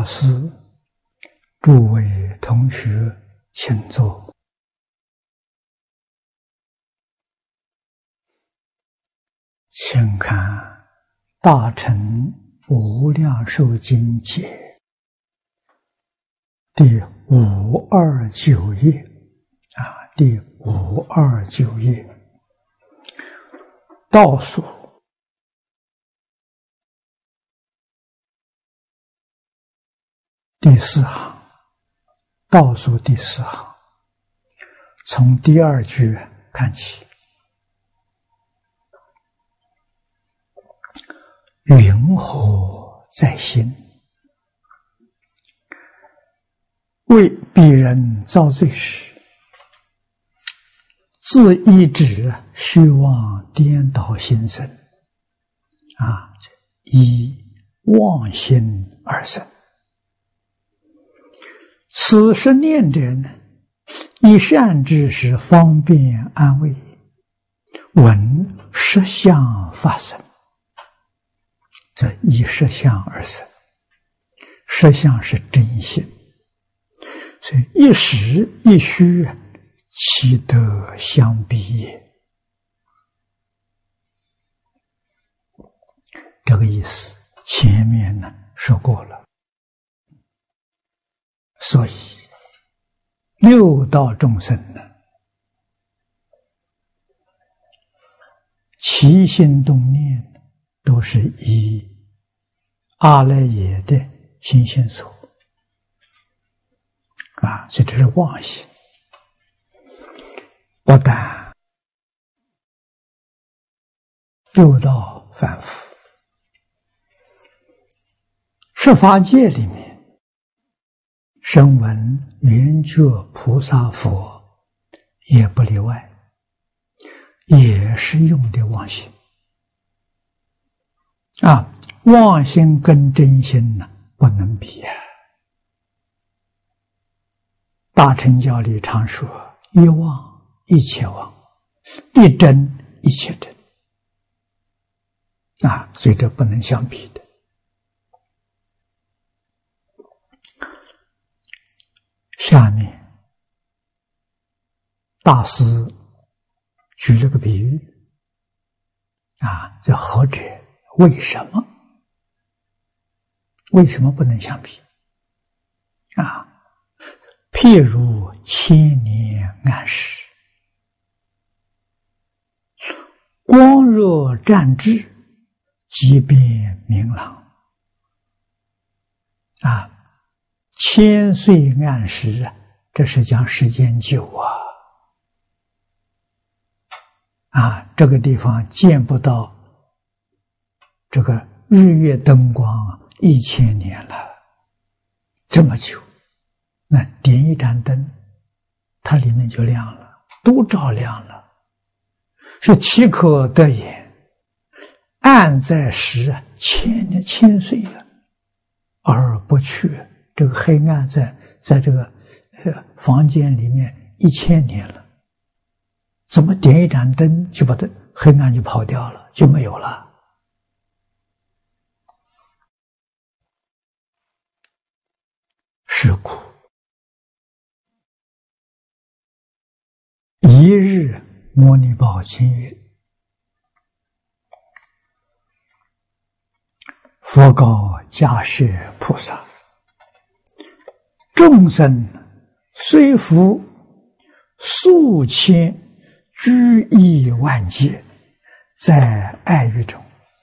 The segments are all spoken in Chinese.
师、诸位同学，请坐。请看《大乘无量寿经解》第529页第529页倒数第4行，倒数第4行，从第2句看起。云何在心？为彼人造罪时，自意指虚妄颠倒心生，依妄心而生。此时念者呢，以善知识方便安慰，闻实相发生。这以实相而生，实相是真心，所以一实一虚，其德相比也。这个意思前面呢说过了。所以六道众生呢，起心动念都是以阿赖耶的心性所所以这是妄心。不但六道凡夫，十法界里面声闻缘觉菩萨佛也不例外，也是用的妄心妄心跟真心呢不能比大乘教里常说一妄一切妄，一真一切真所以这不能相比的。下面大师举了个比喻这何者？为什么？为什么不能相比？譬如千年暗室，光热湛至，即变明朗。千岁暗室这是讲时间久这个地方见不到这个日月灯光1000年了，这么久，那点一盏灯，它里面就亮了，都照亮了，是岂可得也？暗在时千岁了，而不去。这个黑暗在这个房间里面1000年了，怎么点一盏灯就把这黑暗就跑掉了，就没有了？是故一日摩尼宝经云：佛告迦叶菩萨，众生虽服数千居亿万劫，在爱欲中，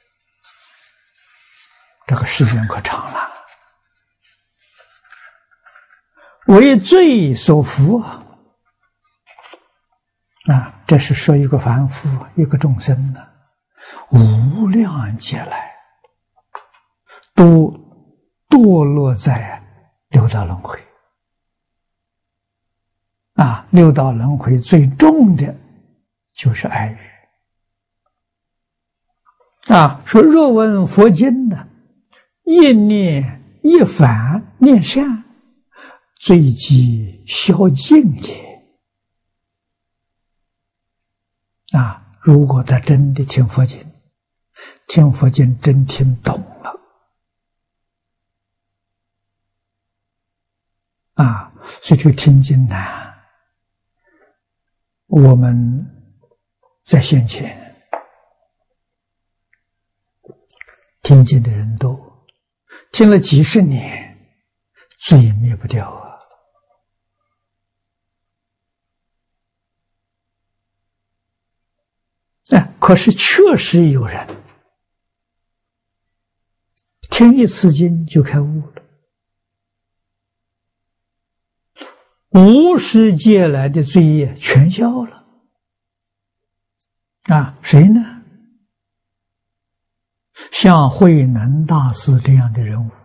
这个时间可长了，为罪所服这是说一个凡夫，一个众生呢，无量劫来都堕落在六道轮回六道轮回最重的就是爱欲说若闻佛经呢，一念一返念善，罪即消尽也如果他真的听佛经，听佛经真听懂了， 所以这个听经难。我们在先前听经的人多，听了几十年，罪灭不掉可是确实有人听一次经就开悟了，无始劫来的罪业全消了。谁呢？像慧能大师这样的人物，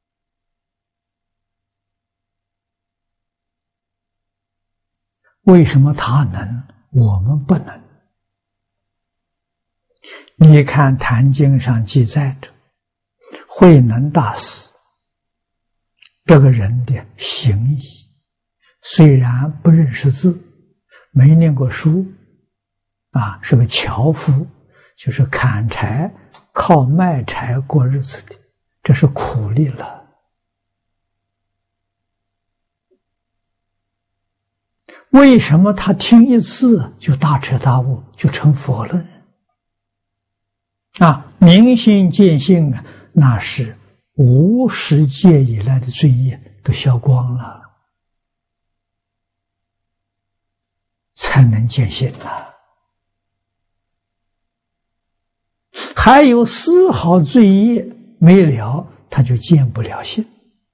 为什么他能，我们不能？你看《坛经》上记载的慧能大师这个人的行医，虽然不认识字，没念过书，是个樵夫，就是砍柴靠卖柴过日子的，这是苦力了。为什么他听一次就大彻大悟，就成佛了呢？明心见性那是无始劫以来的罪业都消光了，才能见性还有丝毫罪业没了，他就见不了性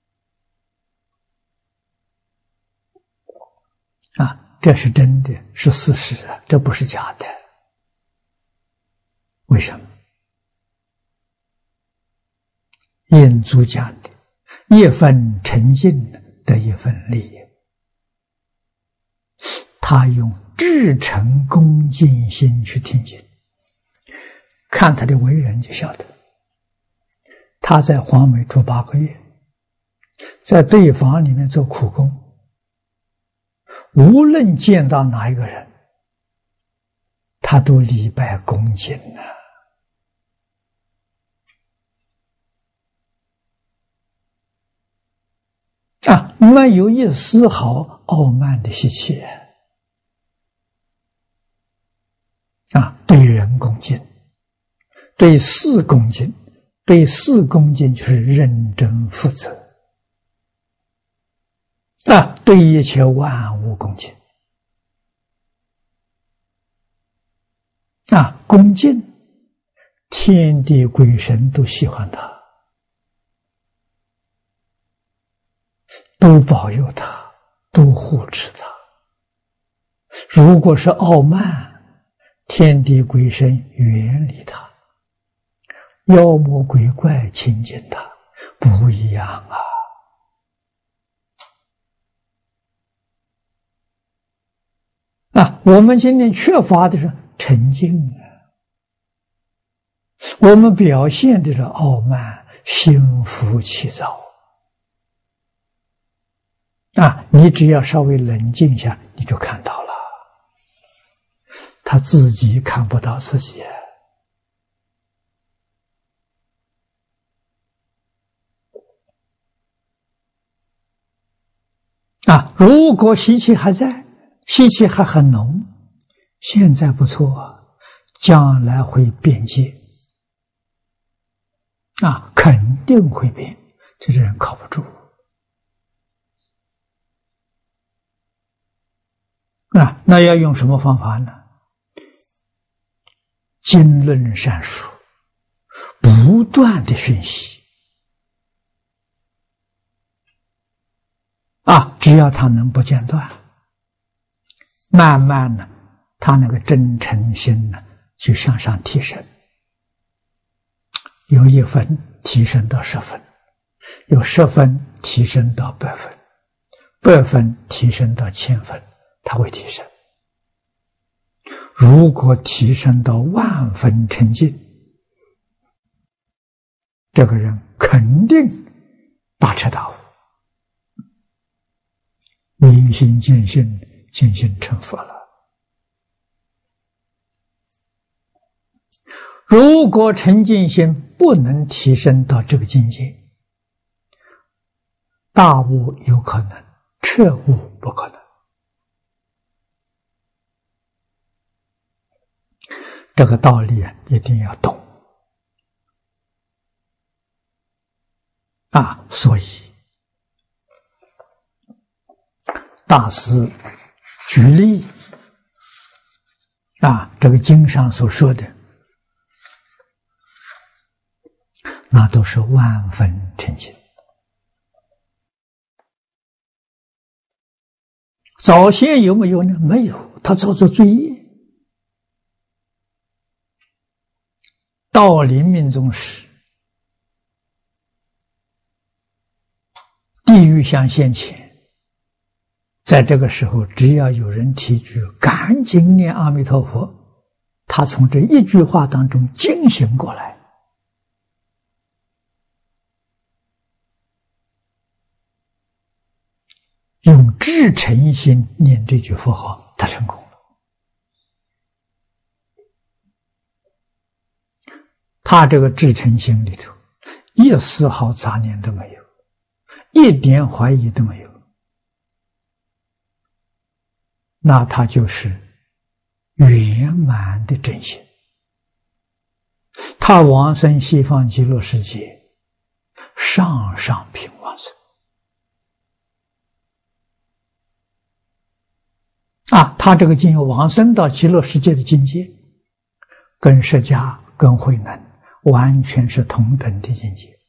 这是真的，是事实这不是假的。为什么？印祖讲的一分沉静得一分利，他用至诚恭敬心去听经，看他的为人就晓得。他在黄梅住8个月，在对房里面做苦工，无论见到哪一个人，他都礼拜恭敬没有一丝毫傲慢的习气对人恭敬，对事恭敬，对事恭敬就是认真负责对一切万物恭敬恭敬，天地鬼神都喜欢他，都保佑他，都护持他。如果是傲慢，天地鬼神远离他，妖魔鬼怪亲近他，不一样我们今天缺乏的是沉静我们表现的是傲慢，心浮气躁你只要稍微冷静一下，你就看到了，他自己看不到自己如果习气还在，习气还很浓，现在不错，将来会变戒肯定会变，这人靠不住那要用什么方法呢？经论善说，不断的熏习只要他能不间断，慢慢的他那个真诚心呢就向上提升，由1分提升到10分，由10分提升到100分，100分提升到1000分，他会提升。如果提升到10000分沉静，这个人肯定大彻大悟，明心见性，见性成佛了。如果沉静心不能提升到这个境界，大悟有可能， 彻悟不可能。这个道理一定要懂啊！所以大师举例啊，这个经上所说的，那都是万分诚心。早先有没有呢？没有，他造作罪业。到临命终时，地狱相现前，在这个时候，只要有人提句赶紧念阿弥陀佛，他从这一句话当中惊醒过来，用至诚心念这句佛号，他成功了。他这个至诚心里头，一丝毫杂念都没有，一点怀疑都没有，那他就是圆满的真心。他往生西方极乐世界，上上品往生啊！他这个经由往生到极乐世界的境界，跟释迦、跟慧能完全是同等的境界。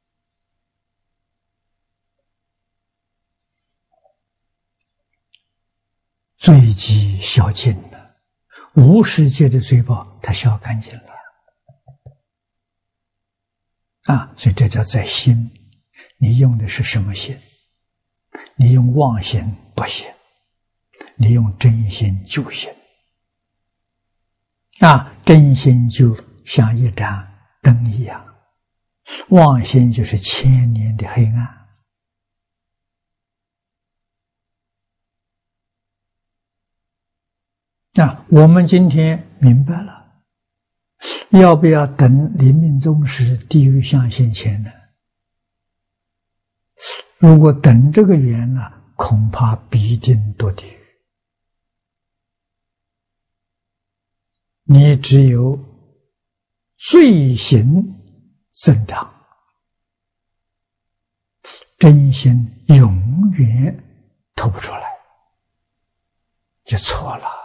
罪积消尽了，无世界的罪报他消干净了啊！所以这叫在心，你用的是什么心？你用妄心不行，你用真心就行啊！真心就像一盏灯一样，妄心就是千年的黑暗。我们今天明白了，要不要等临命终时地狱相现前呢？如果等这个缘呢，恐怕必定堕地狱。你只有罪行增长，真心永远透不出来，就错了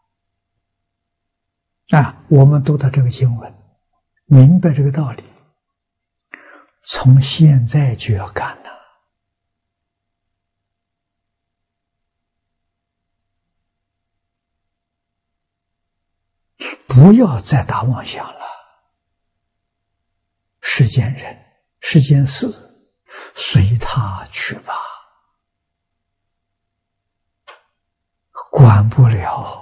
啊！我们读到这个经文，明白这个道理，从现在就要干了。不要再打妄想了，世间人、世间事，随他去吧，管不了。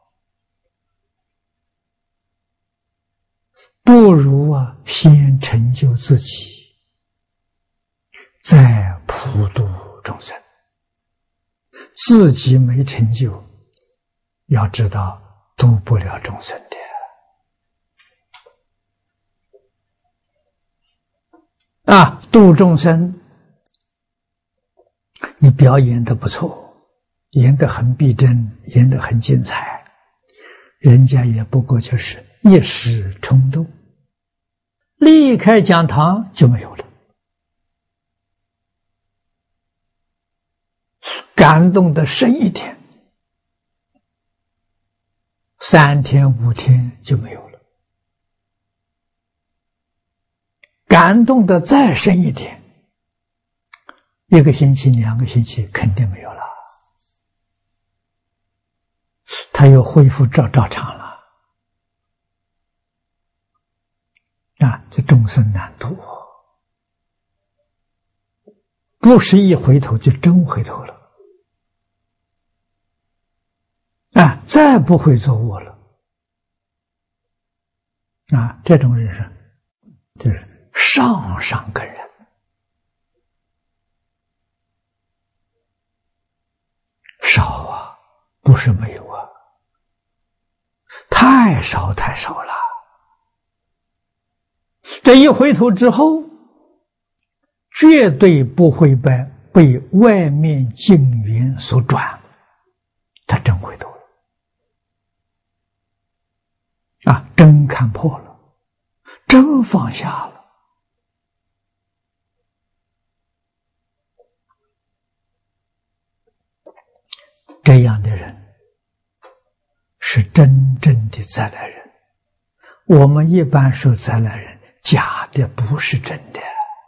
不如先成就自己，再普度众生。自己没成就，要知道度不了众生的。度众生，你表演得不错，演得很逼真，演得很精彩，人家也不过就是一时冲动，离开讲堂就没有了。感动得深一点，3天5天就没有了。感动得再深一点，1个星期2个星期肯定没有了，他又恢复照常了。这众生难度，不是一回头就真回头了，再不会做我了。这种人生就是上根人，少不是没有太少了。这一回头之后，绝对不会被外面境缘所转，他真回头了，真看破了，真放下了。这样的人是真正的再来人。我们一般说再来人，假的，不是真的。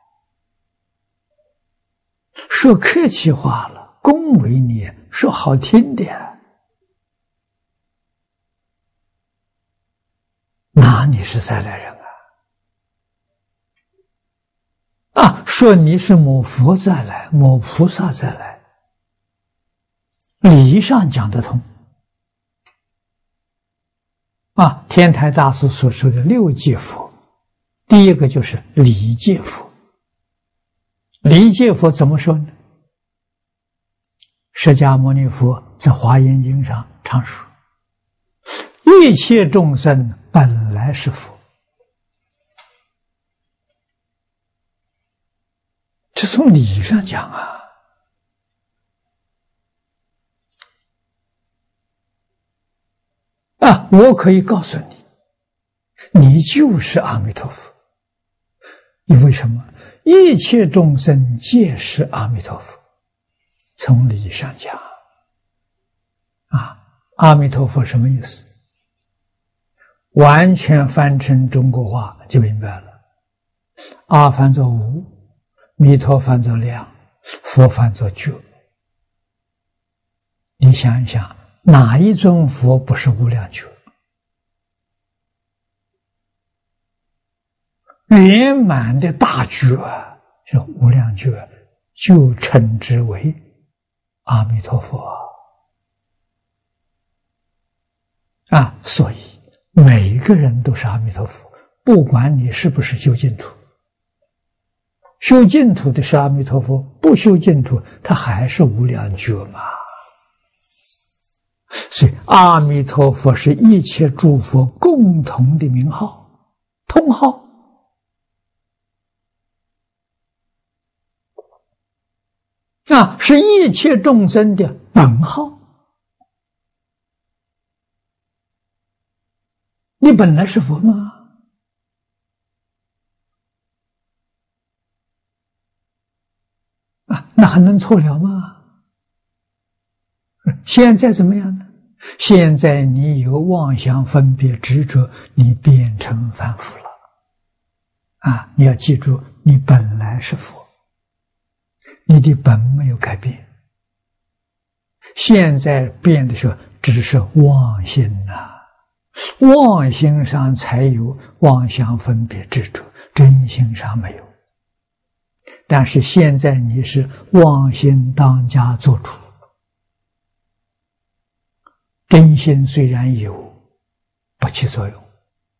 说客气话了，恭维你，说好听的，哪里是再来人说你是某佛再来，某菩萨再来，理上讲得通。天台大师所说的六界佛，第一个就是理界佛。理界佛怎么说呢？释迦牟尼佛在《华严经》上常说：一切众生本来是佛。这从理上讲我可以告诉你，你就是阿弥陀佛。因为什么？一切众生皆是阿弥陀佛。从理上讲阿弥陀佛什么意思？完全翻成中国话就明白了。阿翻作无，弥陀翻作量，佛翻作觉。你想一想，哪一尊佛不是无量觉？圆满的大觉就无量觉，就称之为阿弥陀佛所以每一个人都是阿弥陀佛，不管你是不是修净土。修净土的是阿弥陀佛，不修净土他还是无量觉嘛。所以阿弥陀佛是一切诸佛共同的名号，通号是一切众生的本号。你本来是佛吗？那还能错了吗？现在怎么样呢？现在你有妄想分别执着，你变成凡夫了你要记住，你本来是佛，你的本没有改变，现在变的时候只是妄心妄心上才有妄想分别执着，真心上没有。但是现在你是妄心当家做主，真心虽然有，不起作用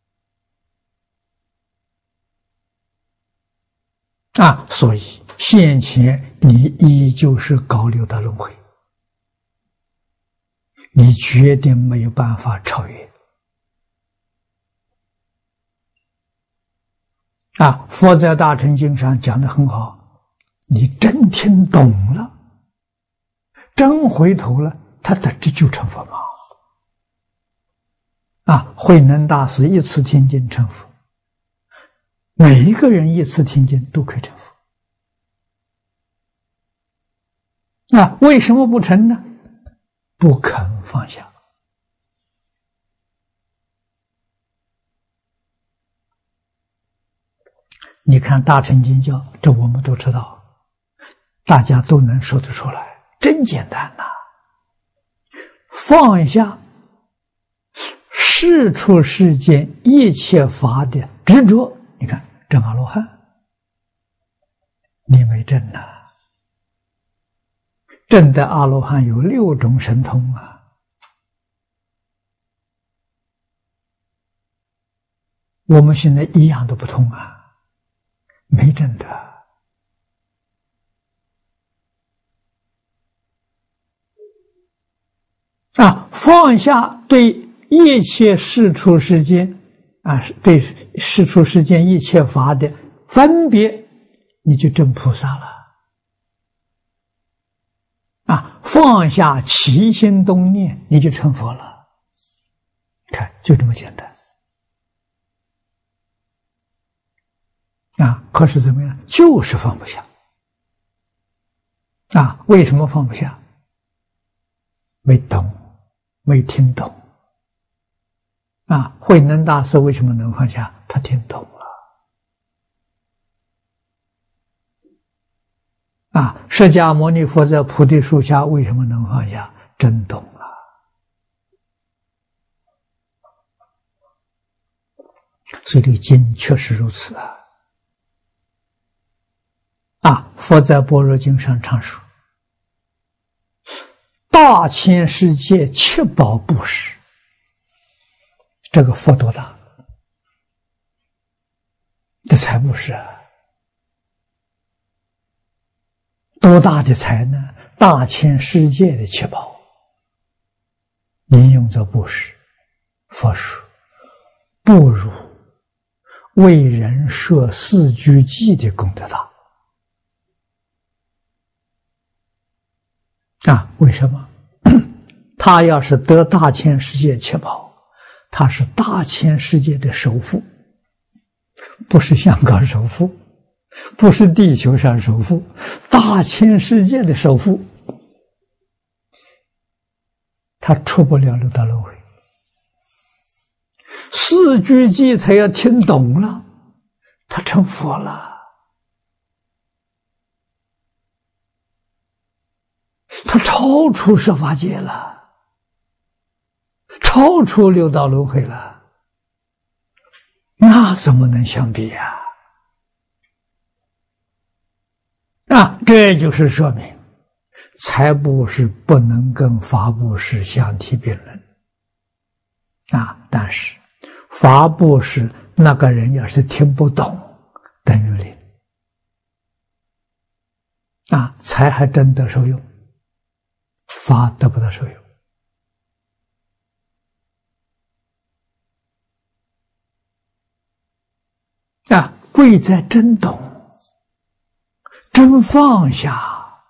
所以现前你依旧是高流的轮回，你决定没有办法超越佛在大乘经上讲得很好，你真听懂了，真回头了，他的这就成佛吗？慧能大师一次听经成佛，每一个人一次听经都可以成佛。为什么不成呢？不肯放下。你看大乘经教，这我们都知道，大家都能说得出来，真简单放下世出世间一切法的执着。你看证阿罗汉，你没证证的阿罗汉有6种神通我们现在一样都不通没证的放下对一切世出世间对世出世间一切法的分别，你就证菩萨了。 放下起心动念，你就成佛了。看，就这么简单。可是怎么样？就是放不下。为什么放不下？没懂，没听懂。慧能大师为什么能放下？他听懂了。释迦牟尼佛在菩提树下为什么能放下？真懂了。所以这个经确实如此佛在般若经上常说，大千世界七宝布施，这个佛多大？这财布施多大的财呢？大千世界的七宝应用作布施。佛说不如为人设四句偈的功德大。为什么？他要是得大千世界七宝，他是大千世界的首富，不是香港首富，不是地球上首富，大千世界的首富，他出不了六道轮回。四句偈他要听懂了，他成佛了。他超出十法界了，超出六道轮回了，那怎么能相比这就是说明财布施不能跟法布施相提并论但是法布施那个人要是听不懂，等于零财还真得受用，法得不到受用。贵在真懂，真放下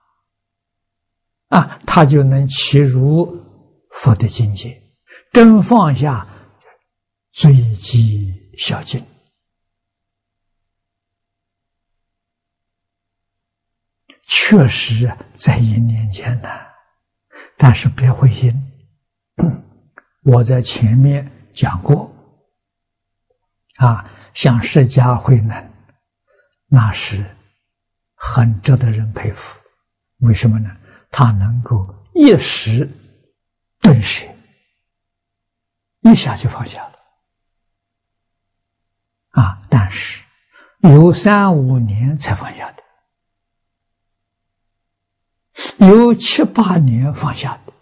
他就能起入佛的境界。真放下，随机孝敬。确实在一念间呢，但是别灰心。我在前面讲过像释迦慧能，那是很值得人佩服。为什么呢？他能够一时顿舍，一下就放下了但是有3-5年才放下的，有7-8年放下的，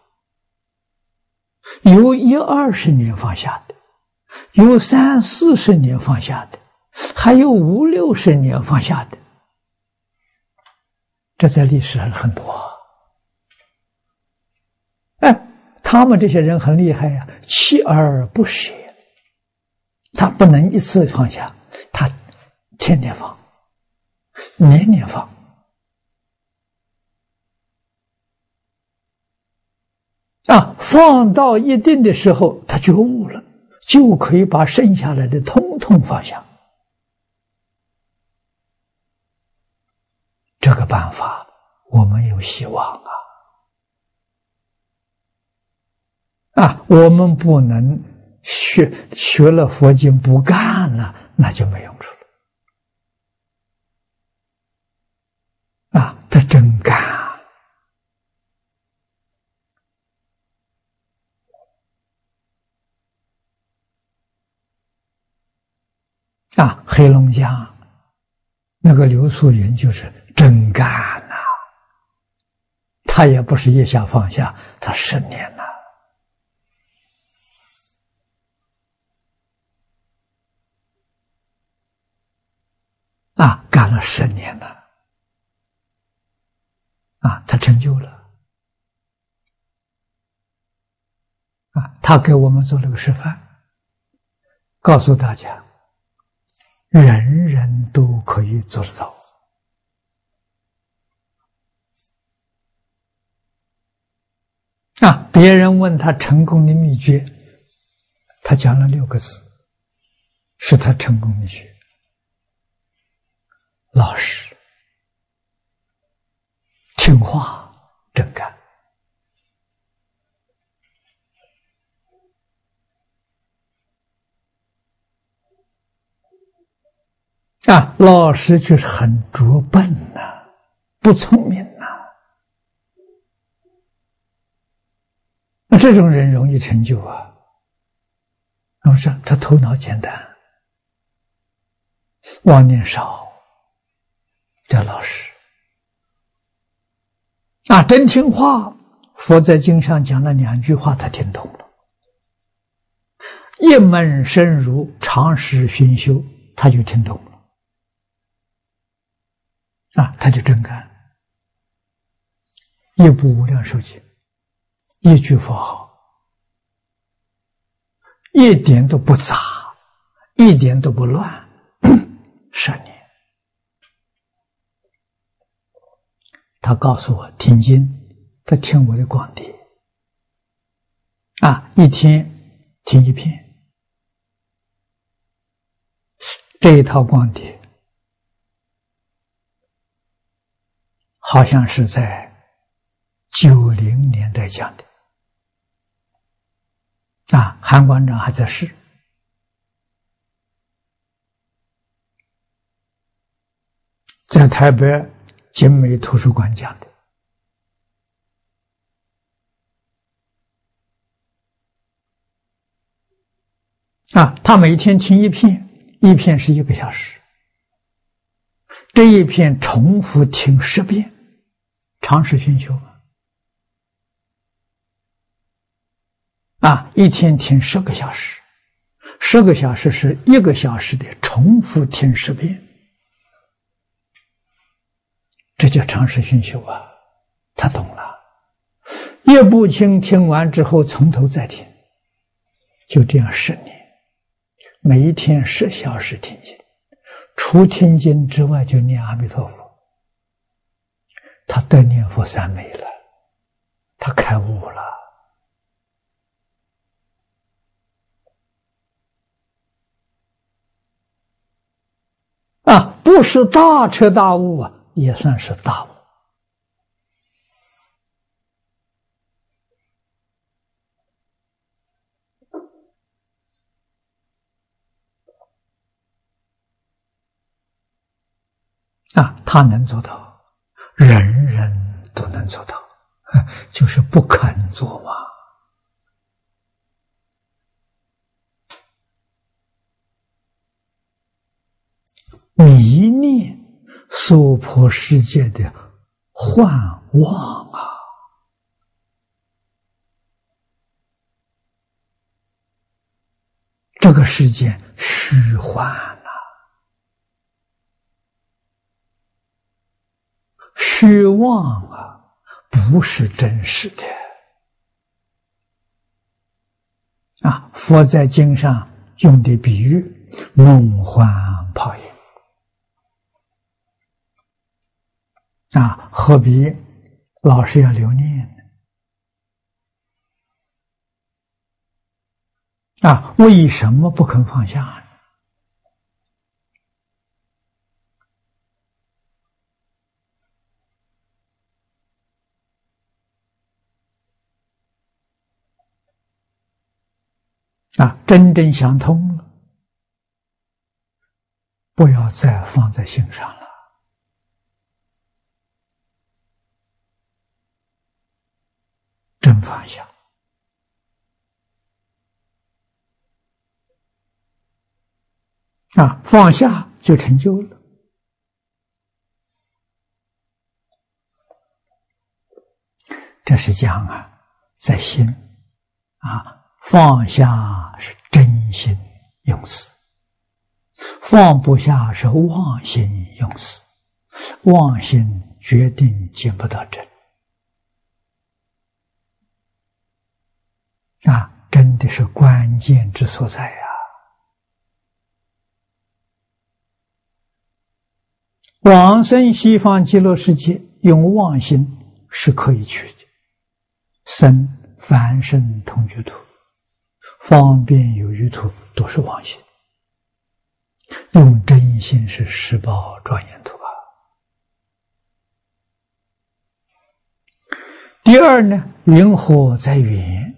有10-20年放下的，有30-40年放下的，还有50-60年放下的。这在历史上很多他们这些人很厉害锲而不舍，他不能一次放下，他天天放，年年放放到一定的时候他觉悟了，就可以把剩下来的统统放下。这个办法我们有希望我们不能学了佛经不干了，那就没用处了他真干黑龙江那个刘素云就是真干他也不是一下放下，他10年了干了10年了他成就了他给我们做了个示范，告诉大家人人都可以做得到别人问他成功的秘诀，他讲了6个字，是他成功秘诀：老实、听话、真干。老实就是很拙笨不聪明那这种人容易成就我说他头脑简单，妄念少，叫老实真听话。佛在经上讲了2句话，他听懂了：一门深入，常识熏修，他就听懂了他就真干。一部无量寿经，一句佛号，一点都不杂，一点都不乱，10年。他告诉我听经，他听我的光碟一天听1篇，这一套光碟好像是在90年代讲的韩馆长还在世，在台北景美图书馆讲的他每天听1篇，1篇是1个小时，这一篇重复听10遍，常识熏修一天听10个小时，10个小时是1个小时的重复听10遍，这叫常识熏修他懂了。一部经听完之后，从头再听，就这样10年，每一天10小时听经，除听经之外就念阿弥陀佛，他得念佛3昧了，他开悟了不是大彻大悟也算是大悟他能做到，人人都能做到，就是不肯做嘛。迷念娑婆世界的幻妄这个世界虚幻虚妄不是真实的佛在经上用的比喻梦幻泡影何必老是要留念为什么不肯放下真正想通了，不要再放在心上了。真放下放下就成就了。这是讲在心放下是真心用事，放不下是妄心用事，妄心决定见不到真真的是关键之所在往生西方极乐世界用妄心是可以去的，生凡圣同居土、方便有余土都是妄心，用真心是十宝庄严土啊。第二呢，云何在缘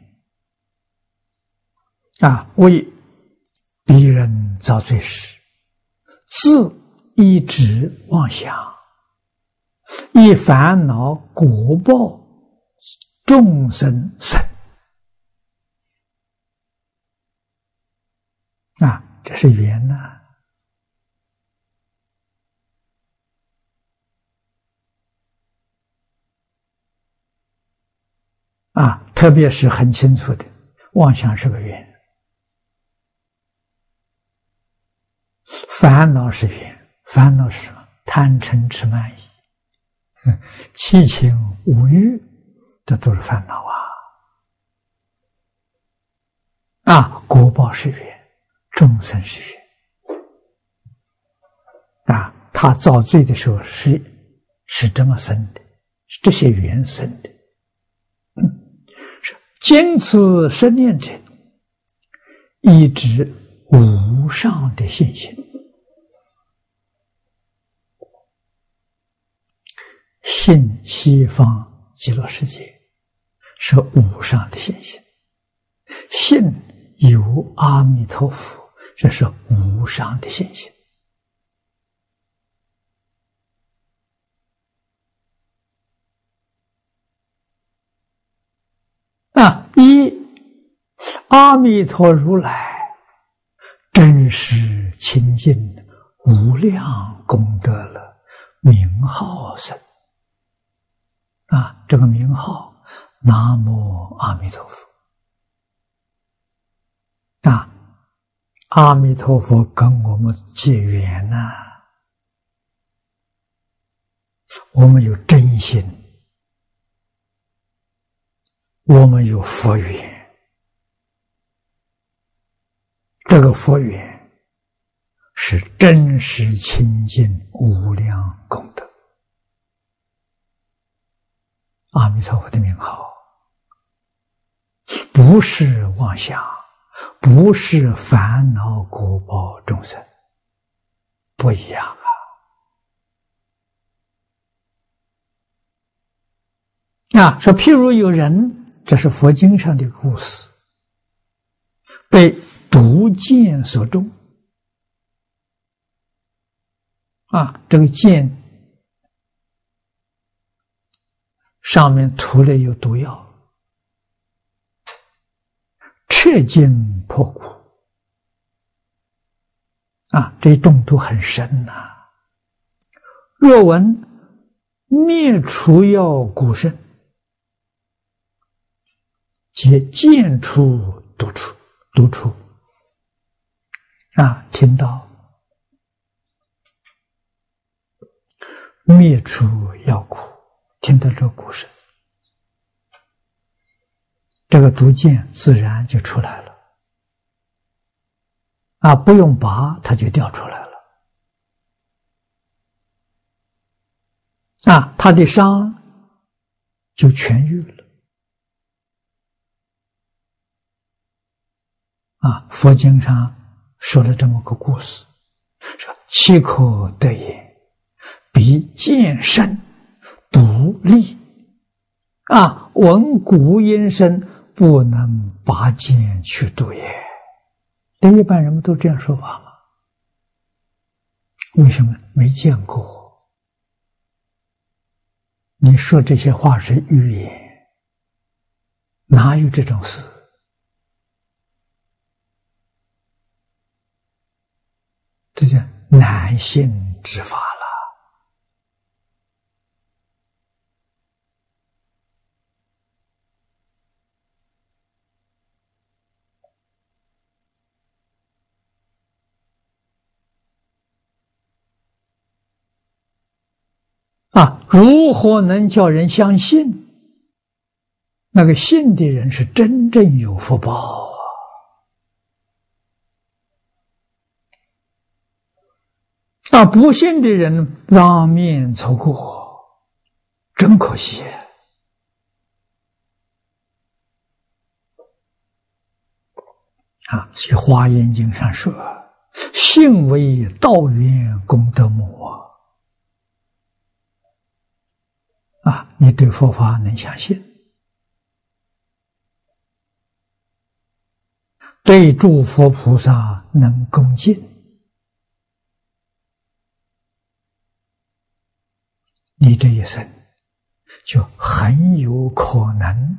为彼人造罪时，自一直妄想，以烦恼果报众生生这是缘呐。特别是很清楚的，妄想是个缘，烦恼是缘。烦恼是什么？贪嗔痴慢疑，七情五欲，这都是烦恼果报是缘，众生是缘他造罪的时候是这么生的，是这些缘生的。坚持生念者，一直无上的信心。信西方极乐世界是无上的信心，信有阿弥陀佛，这是无上的信心。一阿弥陀如来真实清净无量功德了名号生这个名号南无阿弥陀佛阿弥陀佛跟我们结缘我们有真心，我们有佛缘，这个佛缘是真实清净无量功德。阿弥陀佛的名号不是妄想，不是烦恼果报众生，不一样说譬如有人，这是佛经上的故事，被毒箭所中这个箭上面涂了有毒药，彻筋破骨这中毒很深若闻灭除药骨身，皆见出毒出听到灭除药骨，听到这个故事，这个毒箭自然就出来了不用拔它就掉出来了他的伤就痊愈了佛经上说了这么个故事，说岂可得也，彼剑身独立闻古音声，不能拔剑去度也。对一般人们都这样说法吗？为什么？没见过。你说这些话是预言，哪有这种事？这叫难信之法了。如何能叫人相信？那个信的人是真正有福报不信的人让面错过，真可惜其《华严经》上说：“信为道源功德母。”你对佛法能相信，对诸佛菩萨能恭敬，你这一生就很有可能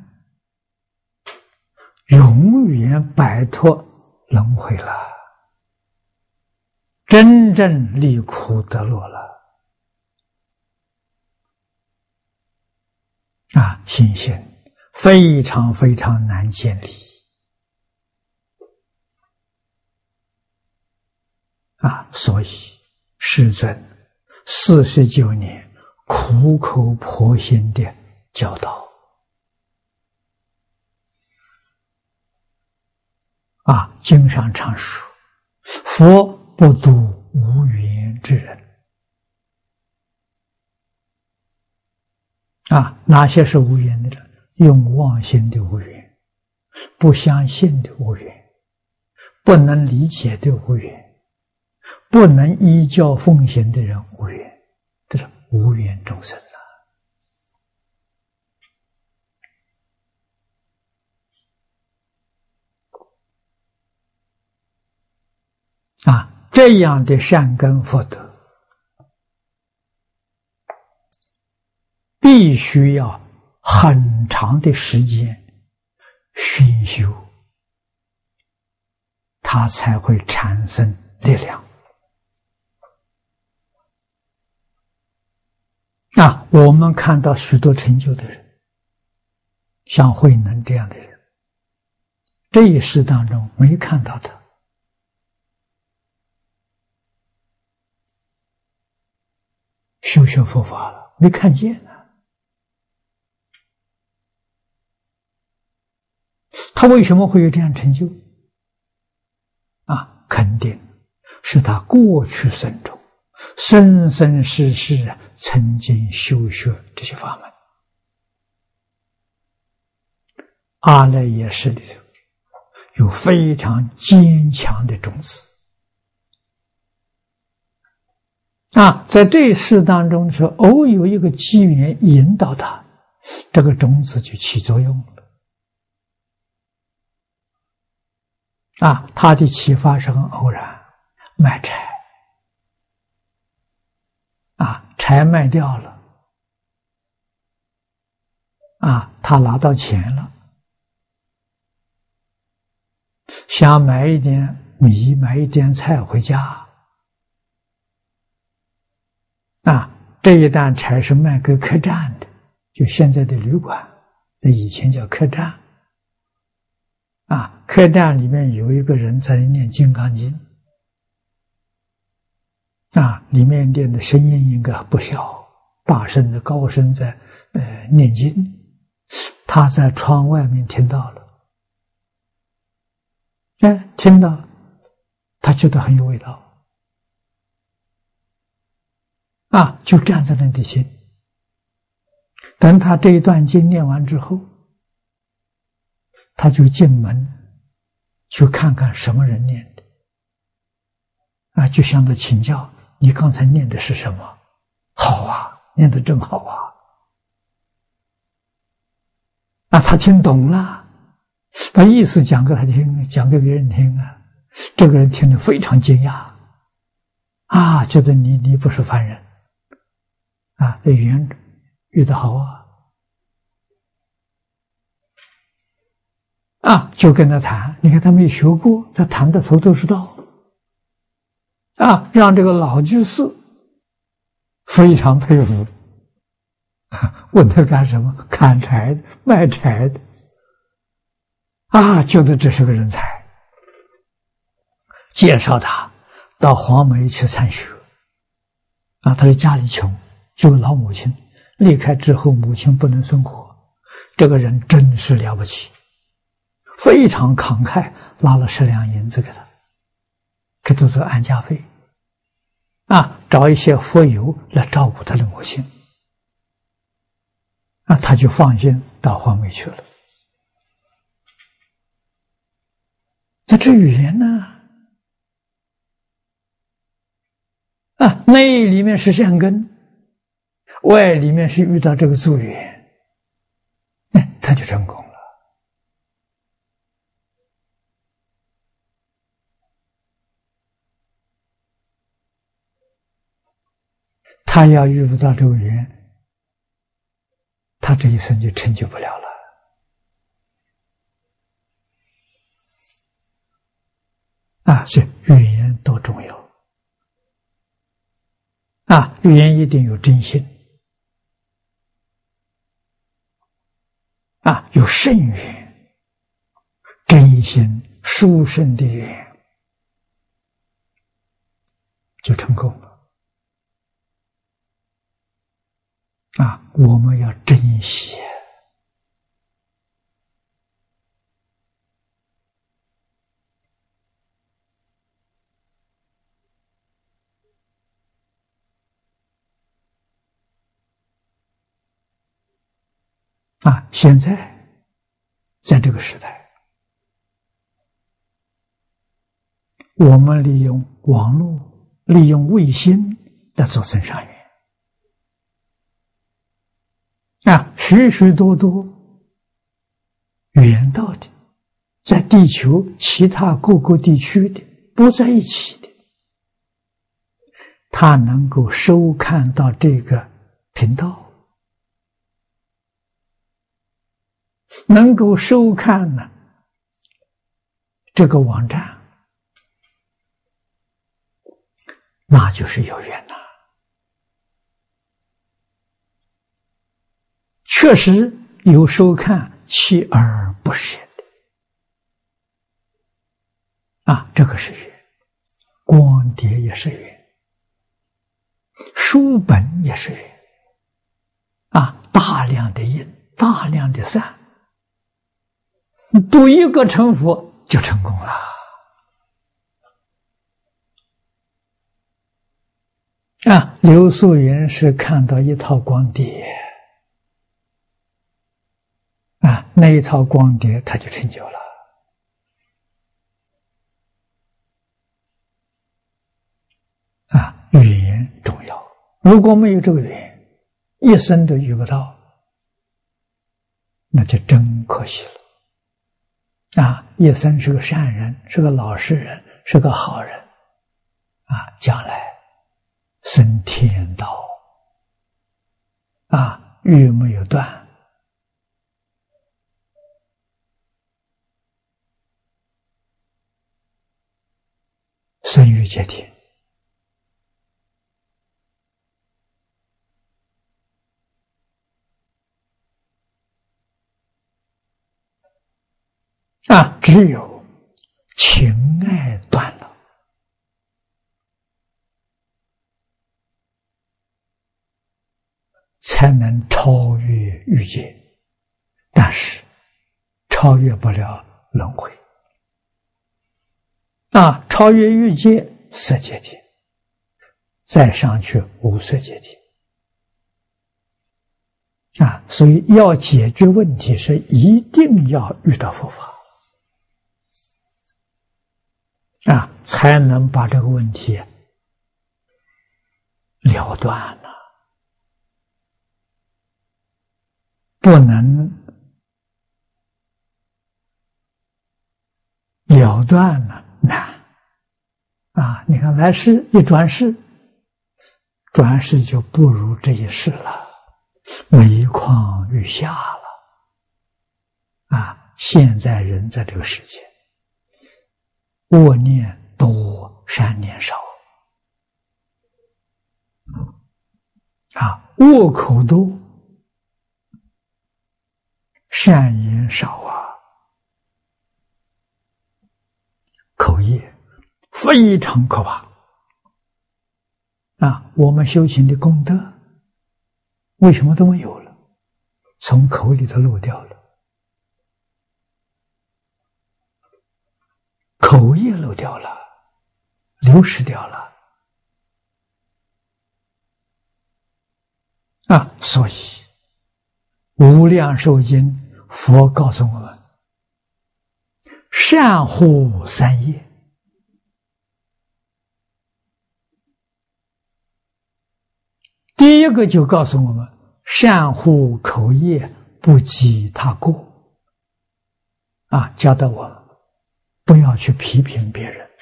永远摆脱轮回了，真正离苦得乐了。信心非常非常难建立所以世尊49年苦口婆心的教导经上常说：“佛不度无缘之人。”哪些是无缘的人？用妄心的无缘，不相信的无缘，不能理解的无缘，不能依教奉行的人无缘，这是无缘众生这样的善根福德必须要很长的时间熏修，它才会产生力量。我们看到许多成就的人，像慧能这样的人，这一世当中没看到他，修学佛法了，没看见呢。他为什么会有这样成就？肯定是他过去生中生生世世曾经修学这些法门。阿赖耶识里头有非常坚强的种子在这一世当中的时候，偶有一个机缘引导他，这个种子就起作用了。他的启发是很偶然，卖柴柴卖掉了他拿到钱了，想买一点米，买一点菜回家这一担柴是卖给客栈的，就现在的旅馆，这以前叫客栈客栈里面有一个人在念《金刚经》里面念的声音应该不小，大声的高声在念经，他在窗外面听到了，听到他觉得很有味道就站在那里听。等他这一段经念完之后，他就进门去看看什么人念的就向他请教，你刚才念的是什么？好啊，念得真好他听懂了，把意思讲给他听，讲给别人听这个人听得非常惊讶觉得你不是凡人语言语得好就跟他谈，你看他没学过，他谈的头头是道让这个老居士非常佩服问他干什么？砍柴的，卖柴的觉得这是个人才，介绍他到黄梅去参学他的家里穷，就老母亲离开之后，母亲不能生活，这个人真是了不起，非常慷慨，拿了10两银子给他，给他做安家费找一些佛友来照顾他的母亲他就放心到黄梅去了那这语言呢？内里面是善根，外里面是遇到这个助缘，他就成功了。他要遇不到这个缘，他这一生就成就不了了。所以语言多重要。语言一定有真心，有圣缘，真心殊胜的缘，就成功了。我们要珍惜。现在这个时代，我们利用网络、利用卫星来做增上缘。许许多多远道的，在地球其他各个地区的不在一起的，他能够收看到这个频道，能够收看呢这个网站，那就是有缘了。确实有收看锲而不舍的，这个是缘，光碟也是缘，书本也是缘，大量的印，大量的散，读一个成佛就成功了。刘素云是看到一套光碟，那一套光碟他就成就了。语言重要，如果没有这个语言，一生都遇不到，那就真可惜了。一生是个善人，是个老实人，是个好人，将来升天道，欲没有断，生欲界天。只有情爱断了，才能超越欲界，但是超越不了轮回。超越欲界色界天，再上去无色界天。所以要解决问题是一定要遇到佛法，才能把这个问题了断了。不能了断了，难。你看来世一转世，转世就不如这一世了，每况愈下了。现在人在这个世界，恶念多，善念少。恶口多，善言少口业非常可怕。我们修行的功德为什么都没有了？从口里头漏掉了，口业漏掉了，流失掉了。所以无量寿经佛告诉我们， 善护三业。第一个就告诉我们，善护口业，不积他过。教导我们不要去批评别人。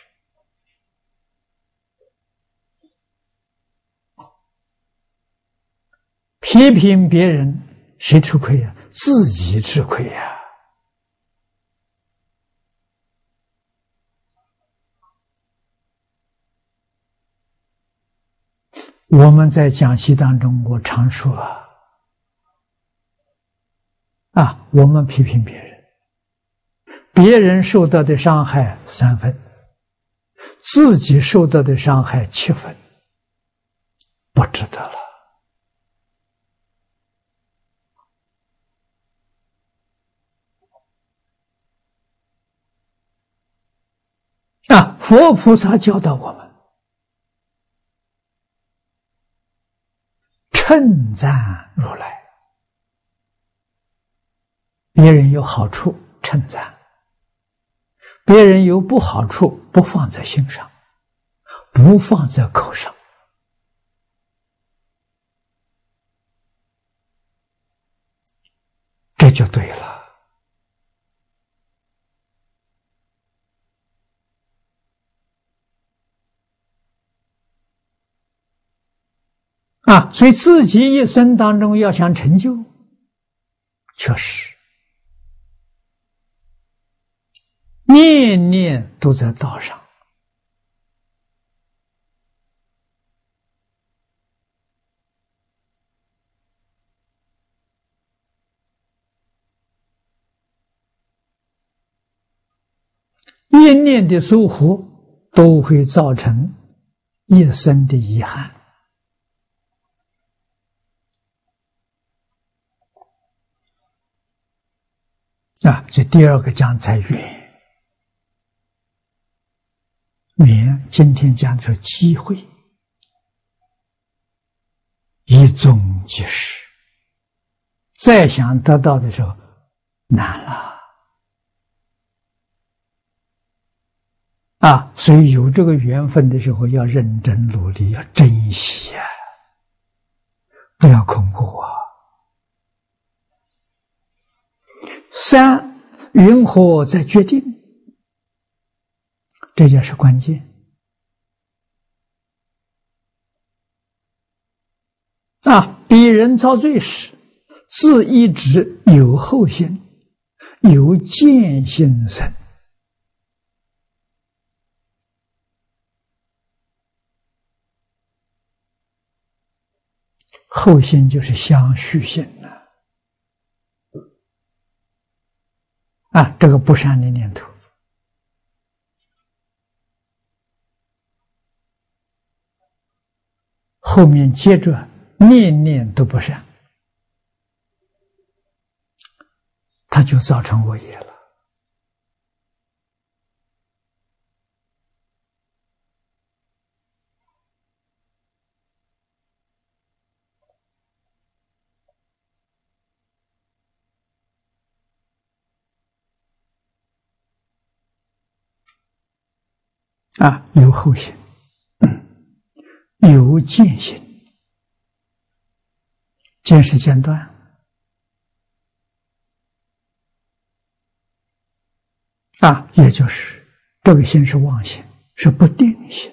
批评别人，谁吃亏呀？自己吃亏呀。我们在讲习当中，我常说我们批评别人，别人受到的伤害3分，自己受到的伤害7分，不值得了。佛菩萨教导我们，称赞如来。别人有好处称赞，别人有不好处不放在心上，不放在口上。这就对了。所以自己一生当中要想成就，确实念念都在道上。一念的疏忽都会造成一生的遗憾。这第二个讲在缘，缘今天讲的是机会，一纵即逝，再想得到的时候难了。所以有这个缘分的时候要认真努力，要珍惜不要空过3，云何在决定？这也是关键。彼人遭罪时，自一直有后心，有见心生。后心就是相续心这个不善的念头，后面接着念念都不善，它就造成恶业了。有后心，有见心，见是间断，也就是这个心是妄心，是不定心。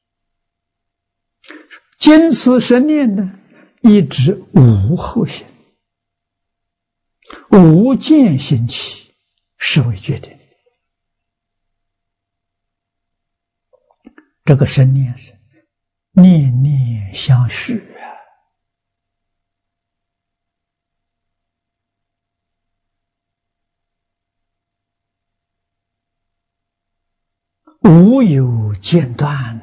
坚持神念呢，一直无后心，无见心起，是为决定。这个神念是念念相续无有间断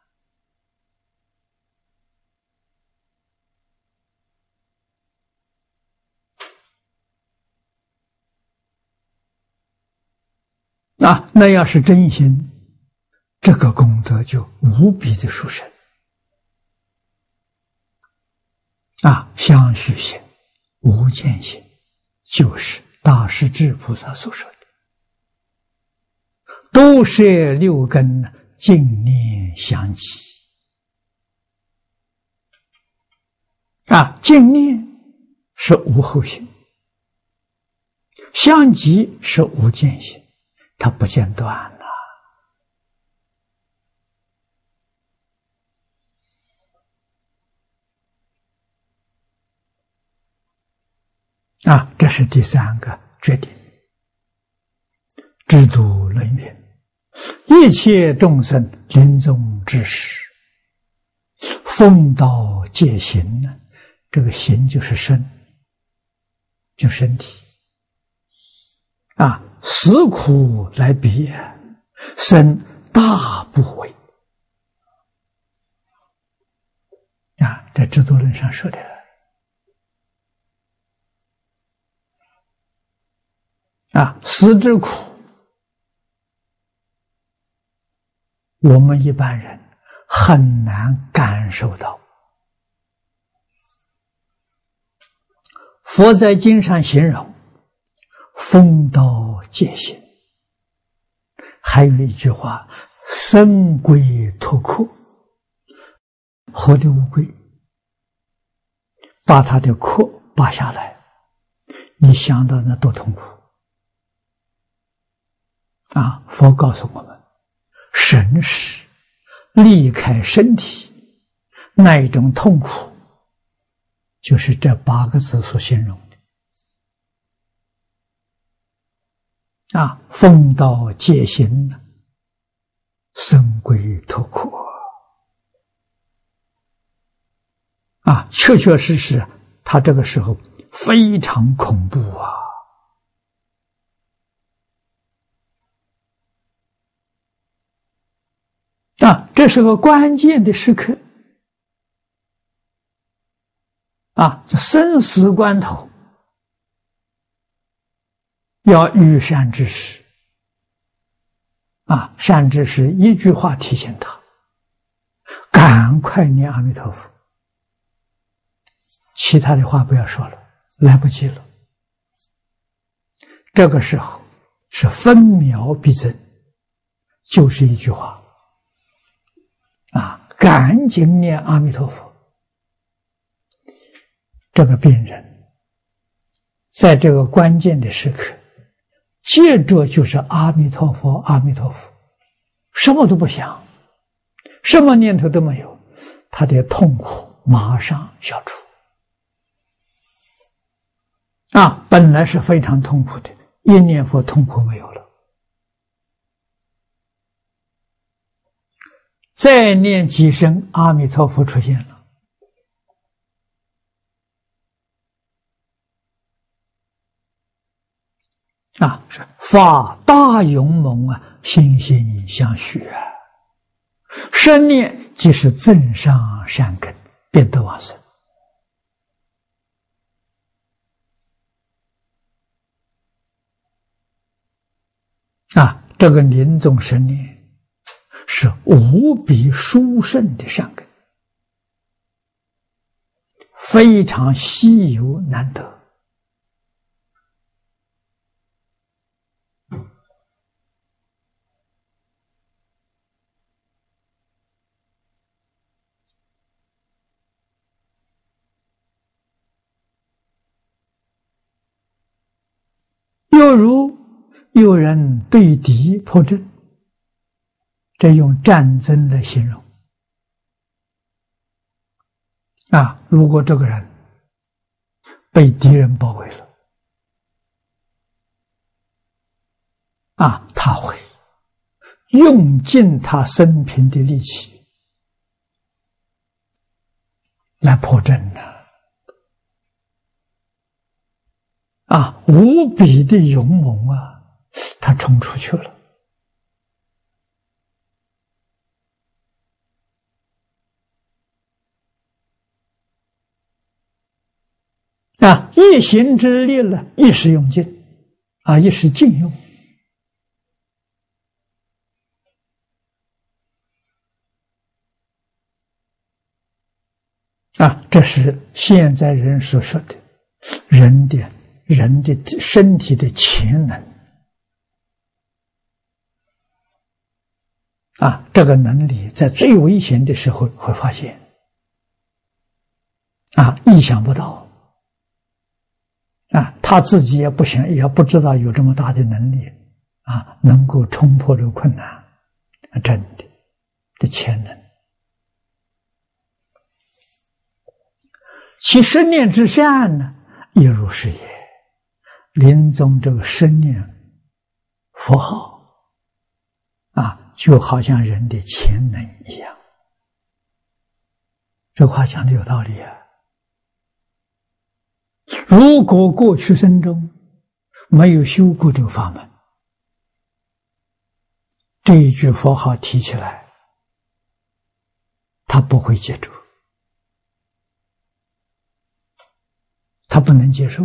那要是真心，这个功德就无比的殊胜相续心、无间心，就是大势至菩萨所说的都摄六根，净念相继。净念是无后行，相继是无间行，它不间断了。这是第三个决定。知足论云：一切众生临终之时，逢道戒行呢？这个行就是身，就身体。死苦来别，身大不为。在制度论上说的。死之苦，我们一般人很难感受到。佛在经上形容逢道戒行，还有一句话：生龟脱壳。活的乌龟把它的壳拔下来，你想到那多痛苦佛告诉我们，神识离开身体那一种痛苦，就是这8个字所形容的。逢道戒行，生龟脱壳。确确实实，他这个时候非常恐怖这是个关键的时刻这生死关头要遇善知识善知识一句话提醒他：赶快念阿弥陀佛，其他的话不要说了，来不及了。这个时候是分秒必争，就是一句话赶紧念阿弥陀佛。这个病人在这个关键的时刻，接着就是阿弥陀佛，阿弥陀佛，什么都不想，什么念头都没有，他的痛苦马上消除。本来是非常痛苦的，一念佛痛苦没有了。再念几声，阿弥陀佛出现了。是发大勇猛心心相许生念即是增上善根，变得往生。这个临终生念是无比殊胜的善根，非常稀有难得。又如有人对敌破阵，这用战争来形容如果这个人被敌人包围了他会用尽他生平的力气来破阵无比的勇猛他冲出去了。一行之力了，一时用尽一时尽用这是现在人所说的人的身体的潜能这个能力在最危险的时候会发现，意想不到，他自己也不想，也不知道有这么大的能力，能够冲破这个困难，真的潜能。其十念之善呢，亦如是也。临终这个十念佛号，就好像人的潜能一样。这话讲的有道理啊。如果过去生中没有修过这个法门，这一句佛号提起来，他不会接住，他不能接受。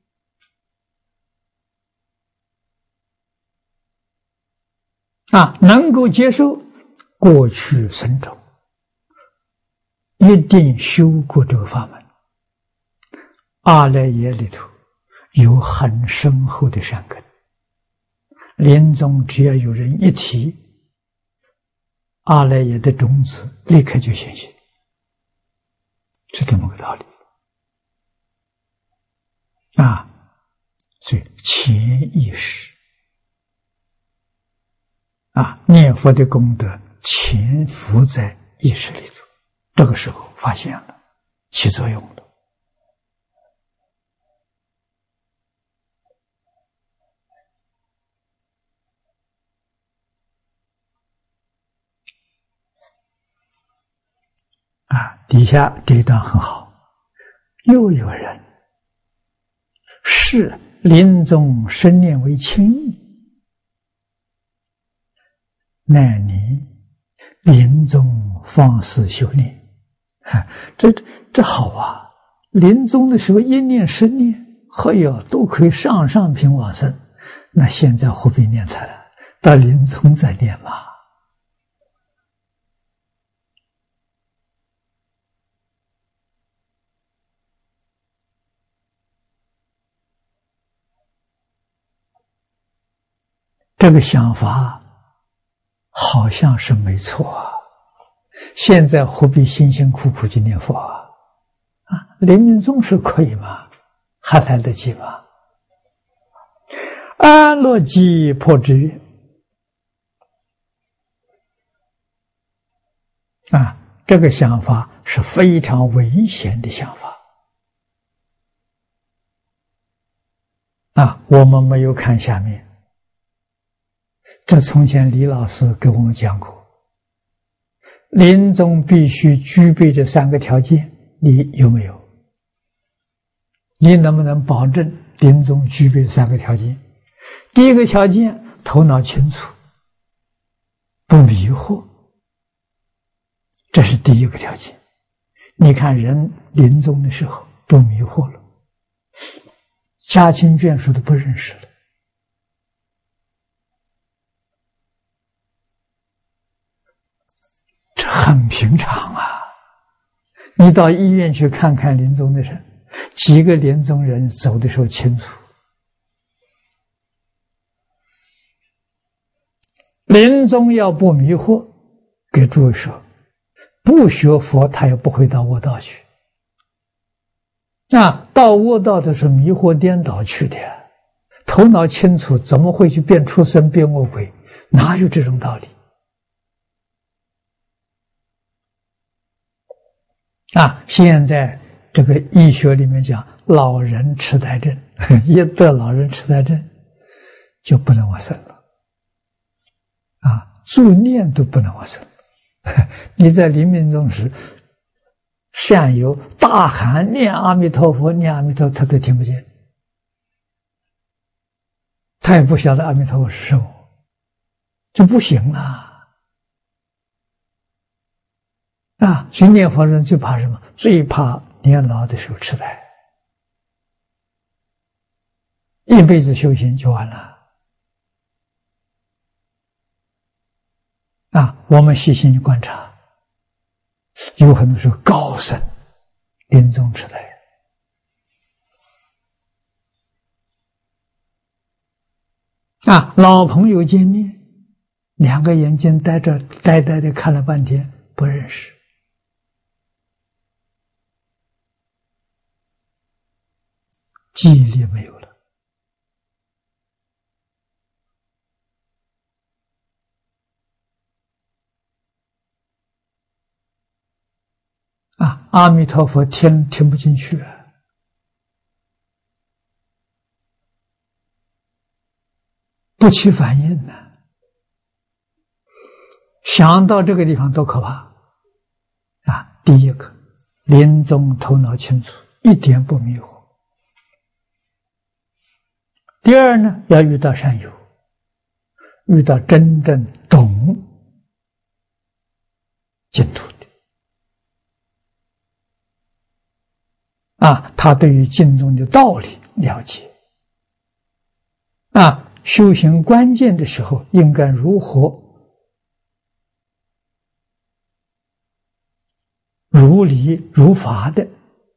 能够接受过去生中一定修过这个法门，阿赖耶里头有很深厚的善根，临终只要有人一提，阿赖耶的种子立刻就显现，是这么个道理所以潜意识念佛的功德潜伏在意识里头，这个时候发现了，起作用了。底下这一段很好，又有人视临终生念为轻易，乃你临终方式修炼，这好啊！临终的时候一念十念，都可以上品往生，那现在何必念它了？到临终再念嘛。这个想法好像是没错啊，现在何必辛辛苦苦去念佛临命终时可以吗？还来得及吗？安乐极破之曰这个想法是非常危险的想法我们没有看下面，这从前李老师给我们讲过，临终必须具备这三个条件，你有没有？你能不能保证临终具备三个条件？第一个条件，头脑清楚，不迷惑，这是第一个条件。你看人临终的时候都迷惑了，家亲眷属都不认识了，这很平常啊。你到医院去看看临终的人，几个临终人走的时候清楚。临终要不迷惑，给诸位说，不学佛他也不会到卧道去。到卧道的是迷惑颠倒去的，头脑清楚怎么会去变畜生变恶鬼？哪有这种道理？现在这个医学里面讲老人痴呆症，一得老人痴呆症就不能往生了助念都不能往生。你在临命终时善友大喊念阿弥陀佛，念阿弥陀佛，他都听不见，他也不晓得阿弥陀佛是什么，就不行了所以念佛人最怕什么？最怕年老的时候痴呆，一辈子修行就完了我们细心观察，有很多时候高僧临终痴呆老朋友见面两个眼睛呆呆的看了半天，不认识。记忆力没有了。阿弥陀佛听不进去啊，不起反应呢。想到这个地方多可怕啊！第一个，临终头脑清楚，一点不迷惑。第二呢，要遇到善友，遇到真正懂净土的他对于经中的道理了解修行关键的时候应该如何如理如法的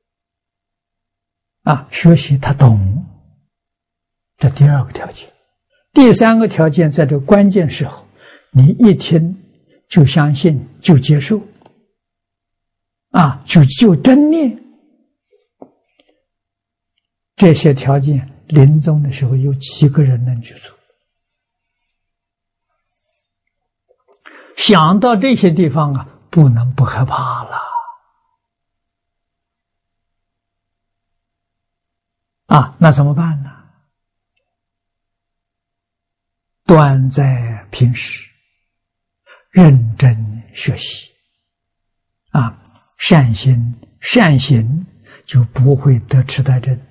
学习他懂，这第二个条件。第三个条件，在这关键时候，你一听就相信，就接受就真念。这些条件临终的时候有几个人能去做？想到这些地方不能不害怕了那怎么办呢？断在平时认真学习善行就不会得痴呆症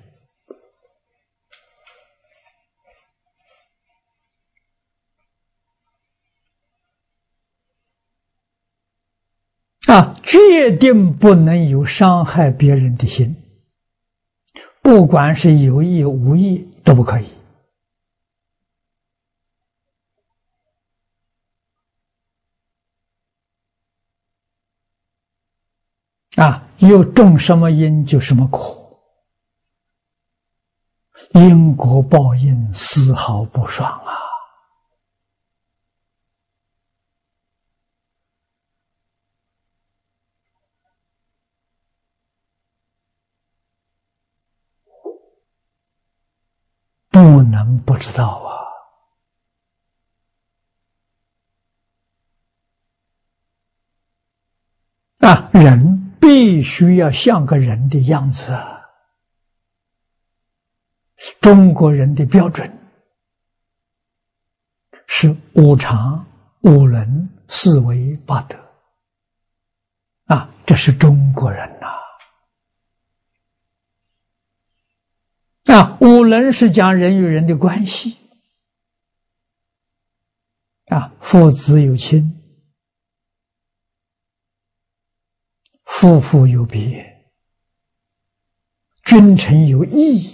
决定不能有伤害别人的心，不管是有意无意都不可以又种什么因就什么果，因果报应丝毫不爽不能不知道人必须要像个人的样子中国人的标准是五常、五伦、四维、八德这是中国人五伦是讲人与人的关系父子有亲，夫妇有别，君臣有义，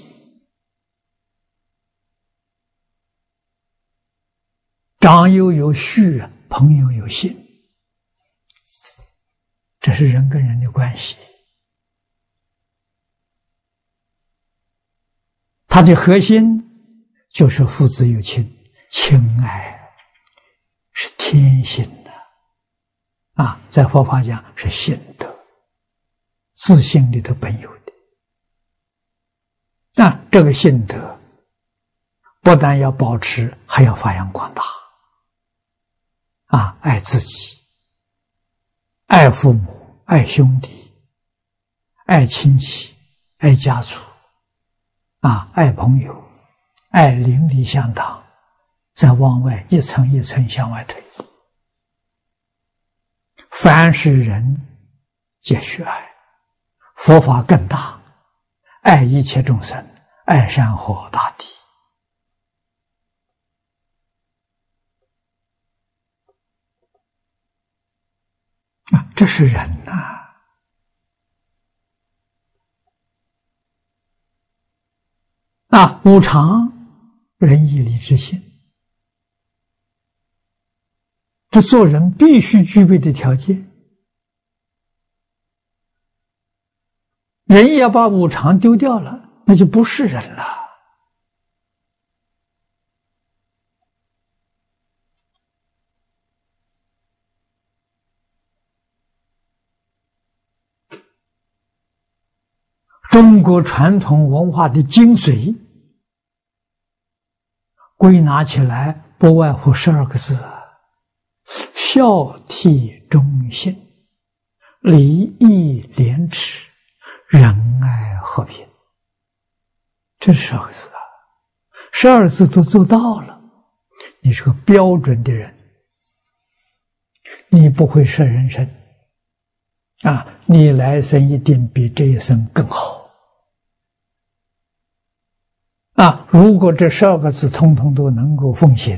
长幼有序，朋友有信，这是人跟人的关系。它的核心就是父子有亲，亲爱是天性的在佛法讲是性德，自性里头本有的这个性德不但要保持，还要发扬光大爱自己，爱父母，爱兄弟，爱亲戚，爱家族爱朋友，爱邻里乡党，再往外一层一层向外推。凡是人皆须爱，佛法更大，爱一切众生，爱山河大地这是人五常仁义礼智信，这做人必须具备的条件。人要把五常丢掉了，那就不是人了中国传统文化的精髓，归纳起来不外乎12个字：孝悌忠信，礼义廉耻，仁爱和平。这是12个字啊！12字都做到了，你是个标准的人，你不会舍人生啊！你来生一定比这一生更好啊！如果这12个字通通都能够奉行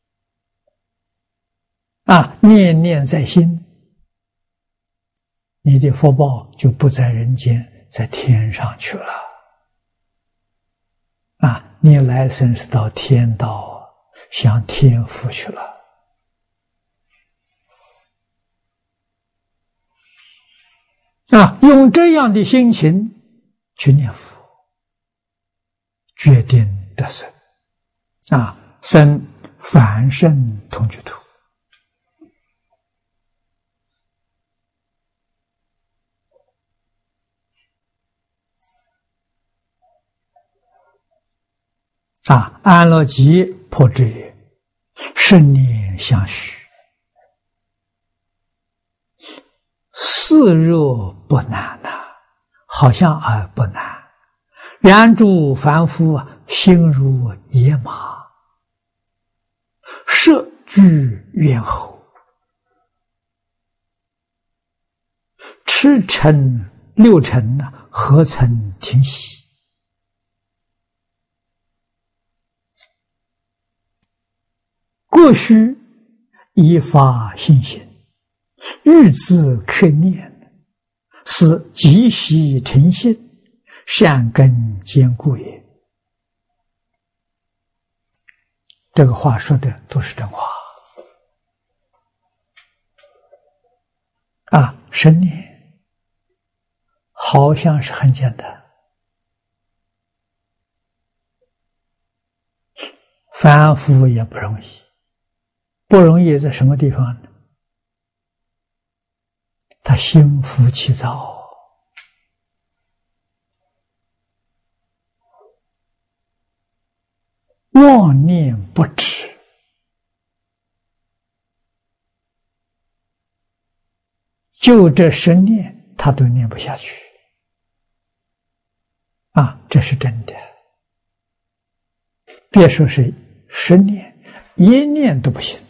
啊，念念在心，你的福报就不在人间，在天上去了啊！你来生是到天道，享天福去了啊！用这样的心情去念佛，决定得生啊！生凡圣同居土啊！安乐极破之也，圣念相续，似若不难呐，好像不难。然诸凡夫心如野马，摄居猿猴，驰骋六尘何曾停息？过须依发心行，欲自克念，是极喜诚信，善根坚固也。这个话说的都是真话啊！生念好像是很简单，凡夫也不容易。不容易在什么地方呢？他心浮气躁，妄念不止，就这10念他都念不下去啊！这是真的，别说是10念，1念都不行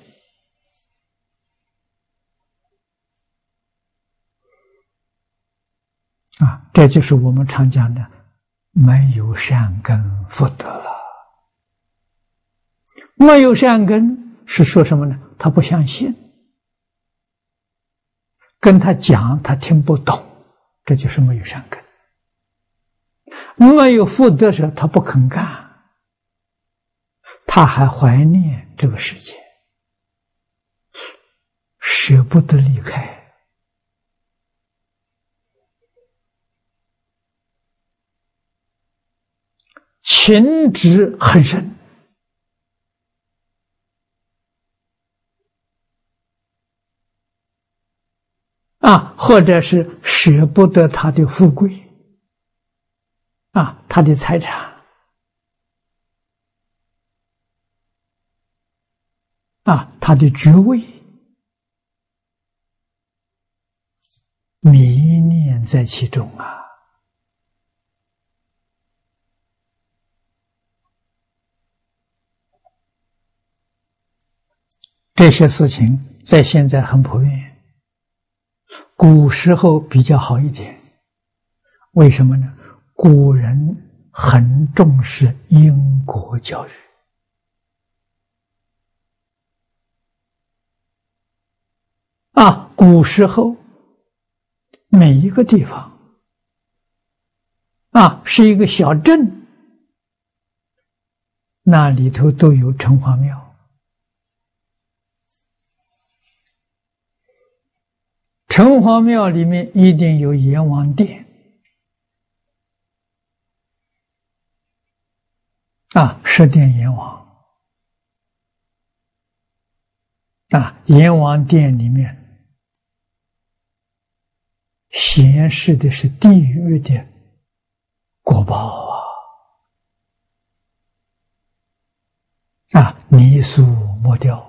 啊！这就是我们常讲的没有善根福德了。没有善根是说什么呢？他不相信，跟他讲他听不懂，这就是没有善根。没有福德时他不肯干，他还怀念这个世界，舍不得离开。情执很深啊，或者是舍不得他的富贵啊，他的财产啊，他的爵位，迷念在其中啊。这些事情在现在很普遍，古时候比较好一点。为什么呢？古人很重视因果教育啊，古时候每一个地方啊是一个小镇，那里头都有城隍庙。城隍庙里面一定有阎王殿啊，10殿阎王啊，阎王殿里面显示的是地狱的果报泥塑磨雕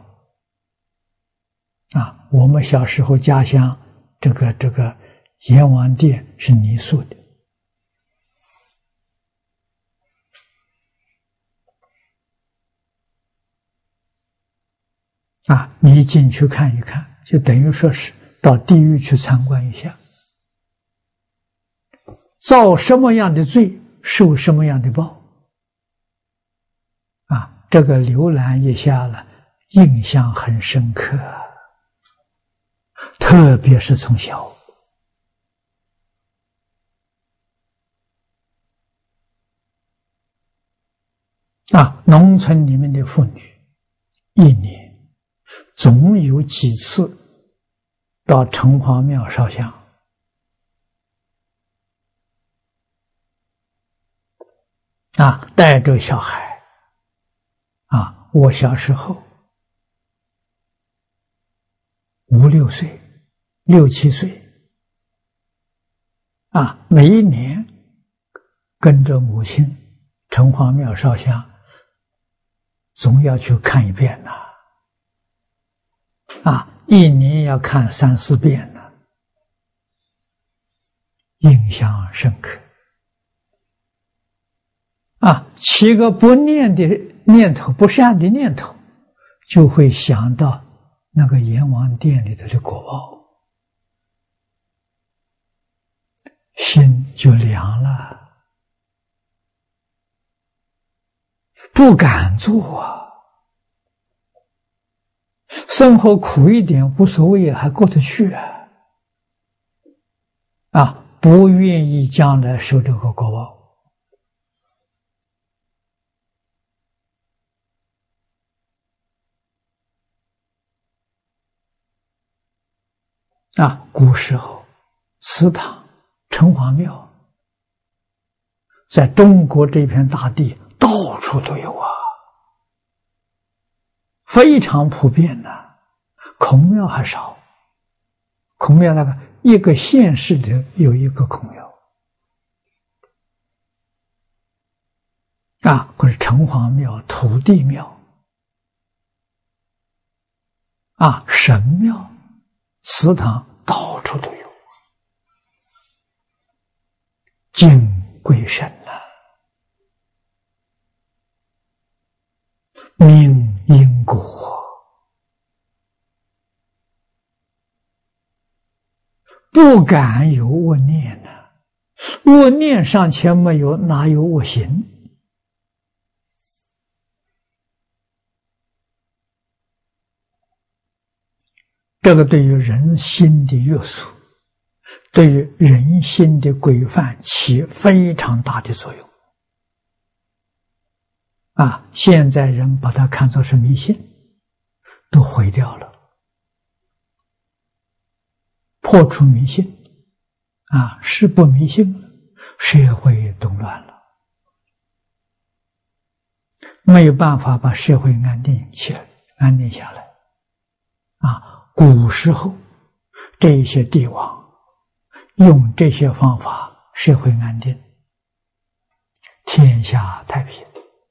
我们小时候家乡这个阎王殿是泥塑的你进去看一看，就等于说是到地狱去参观一下，造什么样的罪，受什么样的报这个浏览一下了，印象很深刻，特别是从小农村里面的妇女一年总有几次到城隍庙烧香带着小孩我小时候5、6岁、6、7岁每一年跟着母亲城隍庙烧香，总要去看一遍一年要看3、4遍印象深刻起个不念的念头，不善的念头，就会想到那个阎王殿里头的果报，心就凉了，不敢做生活苦一点无所谓，还过得去不愿意将来受这个果报古时候祠堂、城隍庙在中国这片大地到处都有非常普遍孔庙还少，孔庙那个一个县市里有一个孔庙或者城隍庙、土地庙神庙、祠堂到处都有，敬鬼神明因果，不敢有恶念恶念尚且没有，哪有恶行？这个对于人心的约束，对于人心的规范起非常大的作用现在人把它看作是迷信，都毁掉了，破除迷信是不迷信了，社会动乱了，没有办法把社会安定起来，安定下来古时候这些帝王用这些方法，社会安定，天下太平，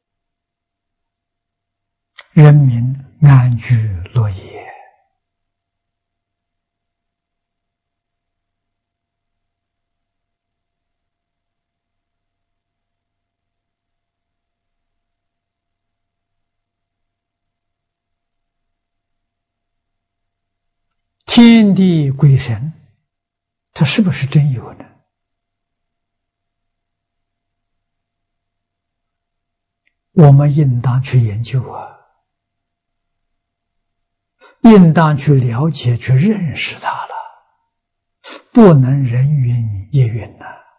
人民安居乐业。天地鬼神，它是不是真有呢？我们应当去研究应当去了解、去认识它了，不能人云亦云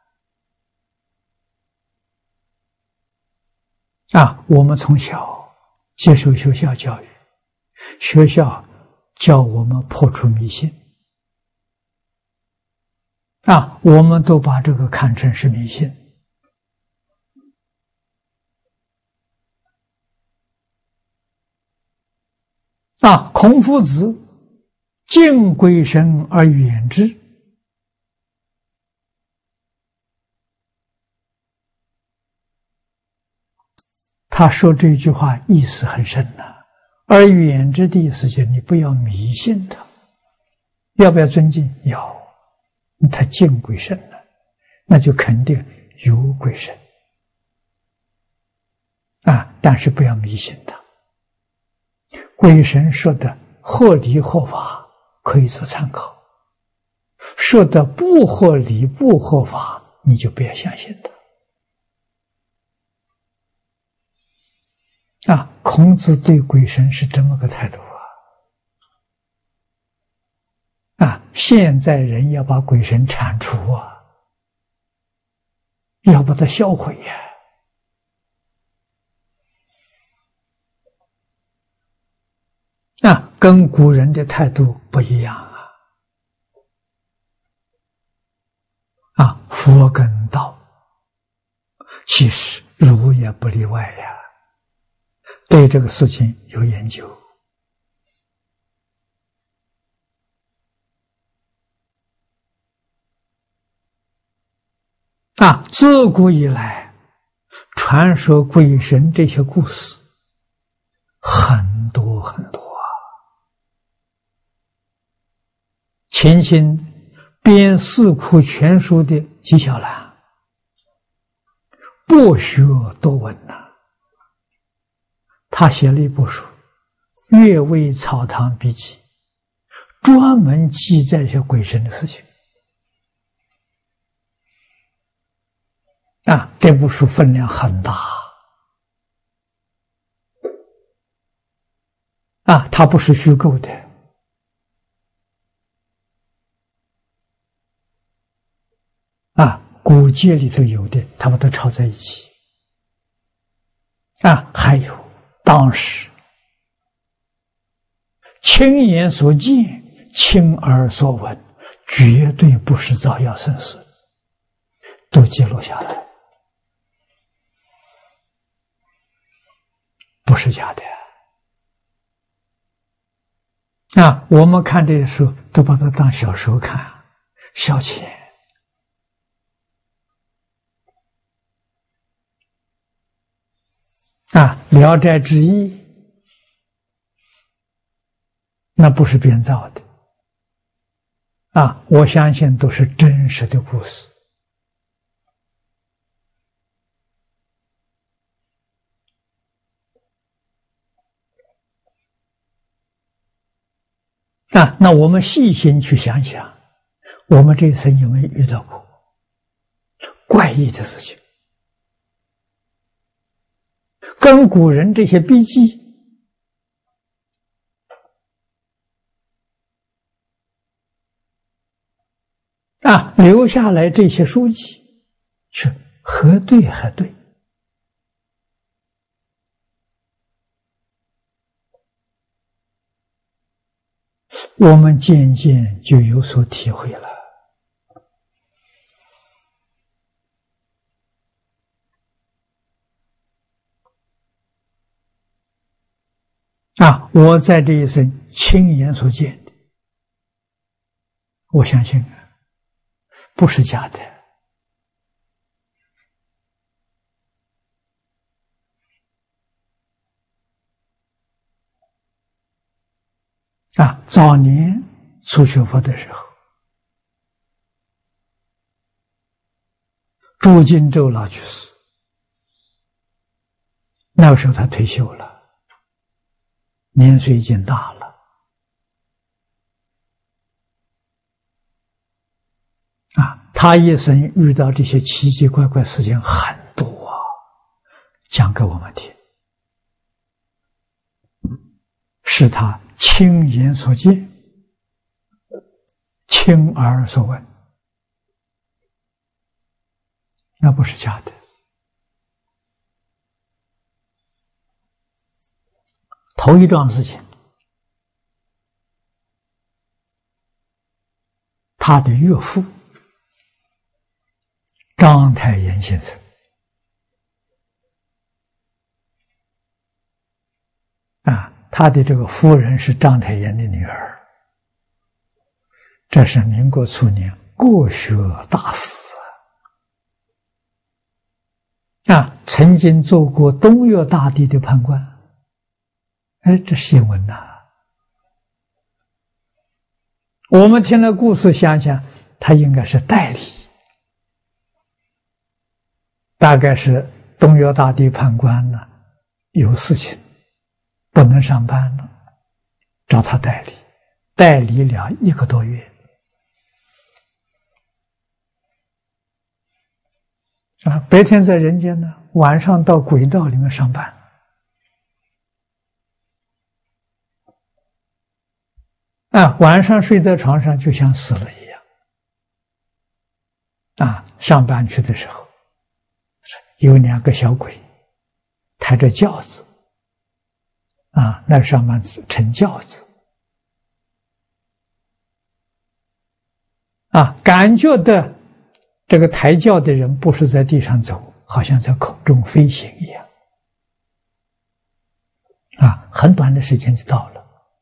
我们从小接受学校教育，学校教我们破除迷信我们都把这个看成是迷信孔夫子敬鬼神而远之他说这句话意思很深呐、而远之的意思就是你不要迷信他，要不要尊敬？要，他敬鬼神了，那就肯定有鬼神啊，但是不要迷信他。鬼神说的合理合法可以做参考，说的不合理不合法你就不要相信他啊。孔子对鬼神是这么个态度啊！现在人要把鬼神铲除啊，要把它销毁呀！跟古人的态度不一样佛跟道，其实儒也不例外呀，对这个事情有研究自古以来传说鬼神这些故事很多很多秦心编《四库全书》的纪晓岚博学多闻他写了一部书《阅微草堂笔记》，专门记载一些鬼神的事情这部书分量很大它不是虚构的古籍里头有的他们都抄在一起还有当时亲眼所见亲耳所闻，绝对不是造谣生事，都记录下来，不是假的我们看这些书都把它当小说看，消遣聊斋志异那不是编造的我相信都是真实的故事那我们细心去想想，我们这一生有没有遇到过怪异的事情？跟古人这些笔记留下来这些书籍是核对核对我们渐渐就有所体会了我在这一生亲眼所见的，我相信不是假的早年初学佛的时候，朱金洲老居士那个时候他退休了，年岁已经大了他一生遇到这些奇奇怪怪事情很多讲给我们听，是他亲眼所见，亲耳所闻，那不是假的。头一桩事情，他的岳父章太炎先生他的这个夫人是章太炎的女儿，这是民国初年国学大师曾经做过东岳大帝的判官。这新闻呐！我们听了故事，想想他应该是代理，大概是东岳大帝判官呢有事情不能上班了，找他代理，代理了1个多月。白天在人间呢，晚上到轨道里面上班。晚上睡在床上就像死了一样。上班去的时候，有2个小鬼抬着轿子，那上班乘轿子，感觉的这个抬轿的人不是在地上走，好像在空中飞行一样。很短的时间就到了。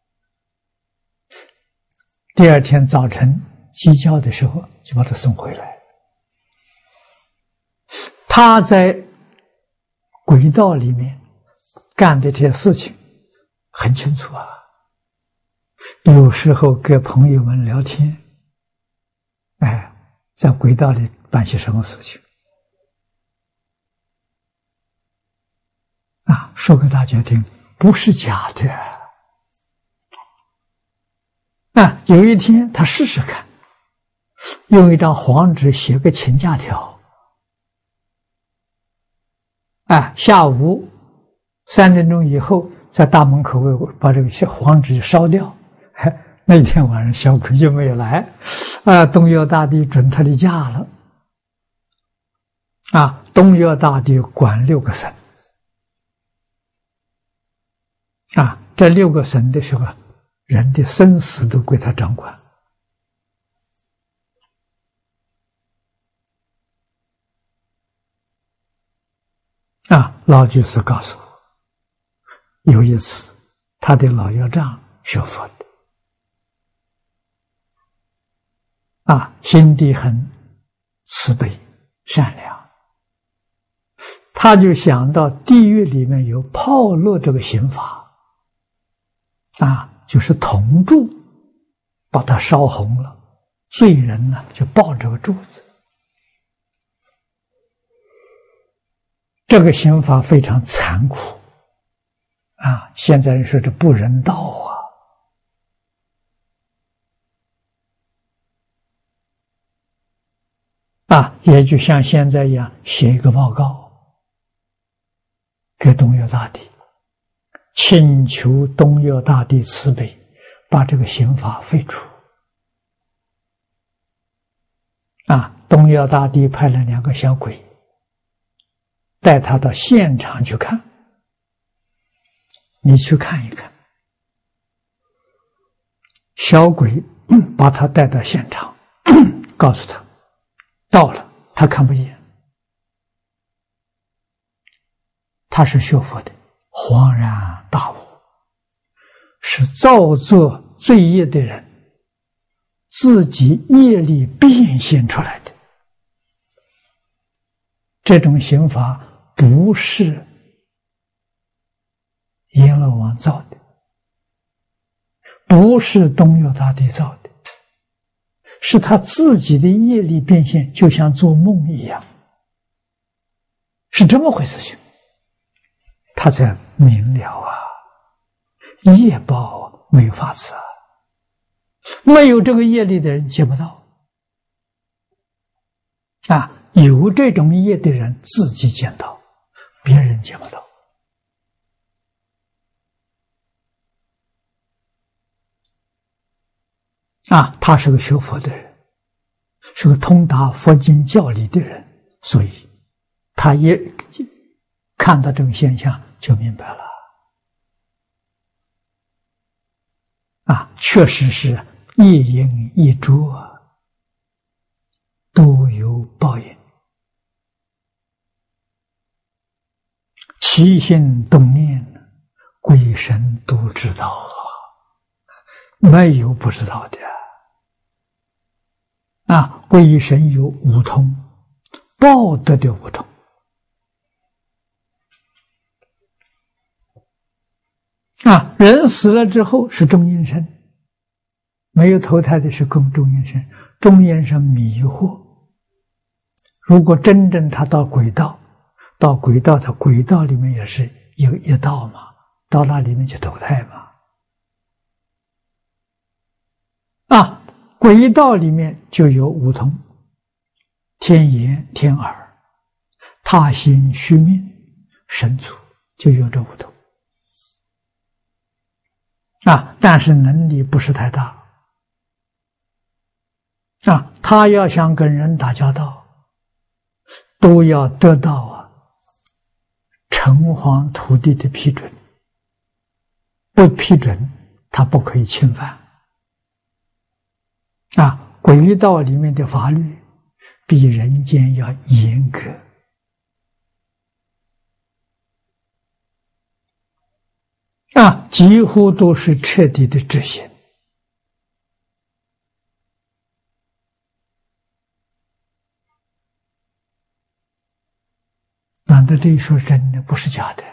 第二天早晨鸡叫的时候，就把他送回来。他在轨道里面干的这些事情很清楚啊。有时候跟朋友们聊天，在轨道里办些什么事情说给大家听，不是假的。有一天他试试看，用一张黄纸写个请假条，下午3点钟以后在大门口把这个黄纸烧掉。那天晚上小鬼就没有来，东岳大帝准他的假了。东岳大帝管6个省。这6个省的时候，人的生死都归他掌管。老居士告诉我，有一次他的老岳丈学佛的，心地很慈悲善良，他就想到地狱里面有炮烙这个刑法，就是铜柱把它烧红了，罪人呢就抱这个柱子。这个刑法非常残酷现在人说这不人道也就像现在一样，写一个报告给东岳大帝，请求东岳大帝慈悲，把这个刑法废除。东岳大帝派了2个小鬼带他到现场去看，你去看一看。小鬼把他带到现场，告诉他到了，他看不见，他是学佛的，恍然大悟，是造作罪业的人自己业力变现出来的。这种刑罚不是阎罗王造的，不是东岳大帝造的，是他自己的业力变现，就像做梦一样，是这么回事情。他才明了业报没有法子没有这个业力的人接不到有这种业的人自己见到，别人见不到他是个学佛的人，是个通达佛经教理的人，所以他也看到这种现象就明白了确实是一因一果都有报应，起心动念鬼神都知道没有不知道的鬼神有五通，报德的五通人死了之后是中阴身，没有投胎的是中阴身。中阴身迷惑，如果真正他到轨道，的轨道里面也是有一道嘛，到那里面去投胎嘛。轨道里面就有五通：天眼、天耳、他心、虚命、神足，就有这五通。但是能力不是太大。他要想跟人打交道，都要得到城隍土地的批准，不批准他不可以侵犯。轨道里面的法律比人间要严格。几乎都是彻底的执行。难道这一说真的，不是假的？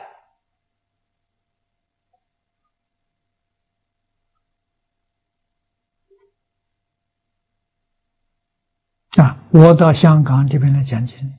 我到香港这边来讲经，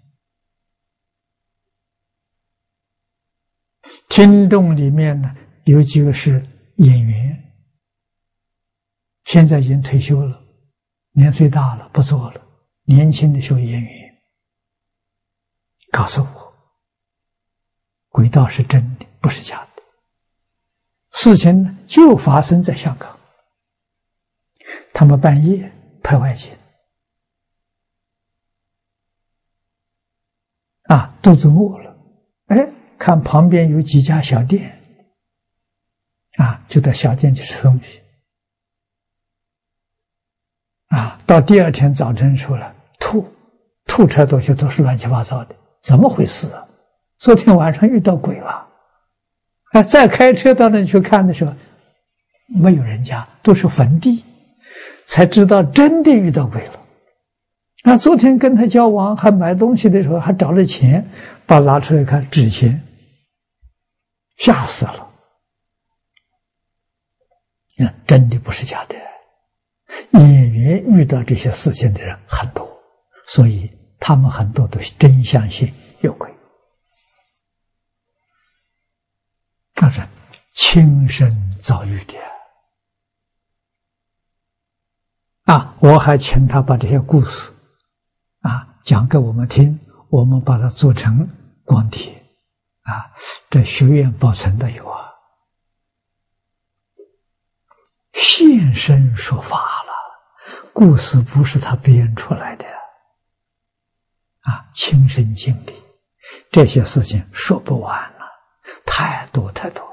听众里面呢有几个是演员，现在已经退休了，年岁大了不做了，年轻的时候演员告诉我，轨道是真的，不是假的。事情呢就发生在香港，他们半夜拍外景，肚子饿了，看旁边有几家小店，就到小店去吃东西。到第二天早晨时候了，吐出来东西都是乱七八糟的，怎么回事啊？昨天晚上遇到鬼了。再开车到那里去看的时候，没有人家，都是坟地，才知道真的遇到鬼了。昨天跟他交往，还买东西的时候还找了钱，把拿出来看，纸钱，吓死了。真的不是假的。演员遇到这些事情的人很多，所以他们很多都是真相信有鬼。那是亲身遭遇的。我还请他把这些故事讲给我们听，我们把它做成光碟这学院保存的有现身说法了，故事不是他编出来的亲身经历，这些事情说不完了，太多太多。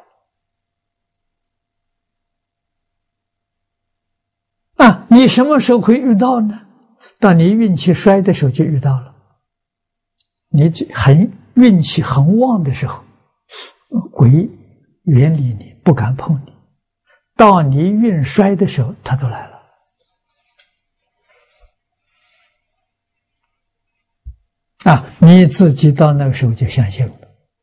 你什么时候会遇到呢？当你运气衰的时候就遇到了。你运气很旺的时候，鬼远离你，不敢碰你。到你运衰的时候，他都来了。你自己到那个时候就相信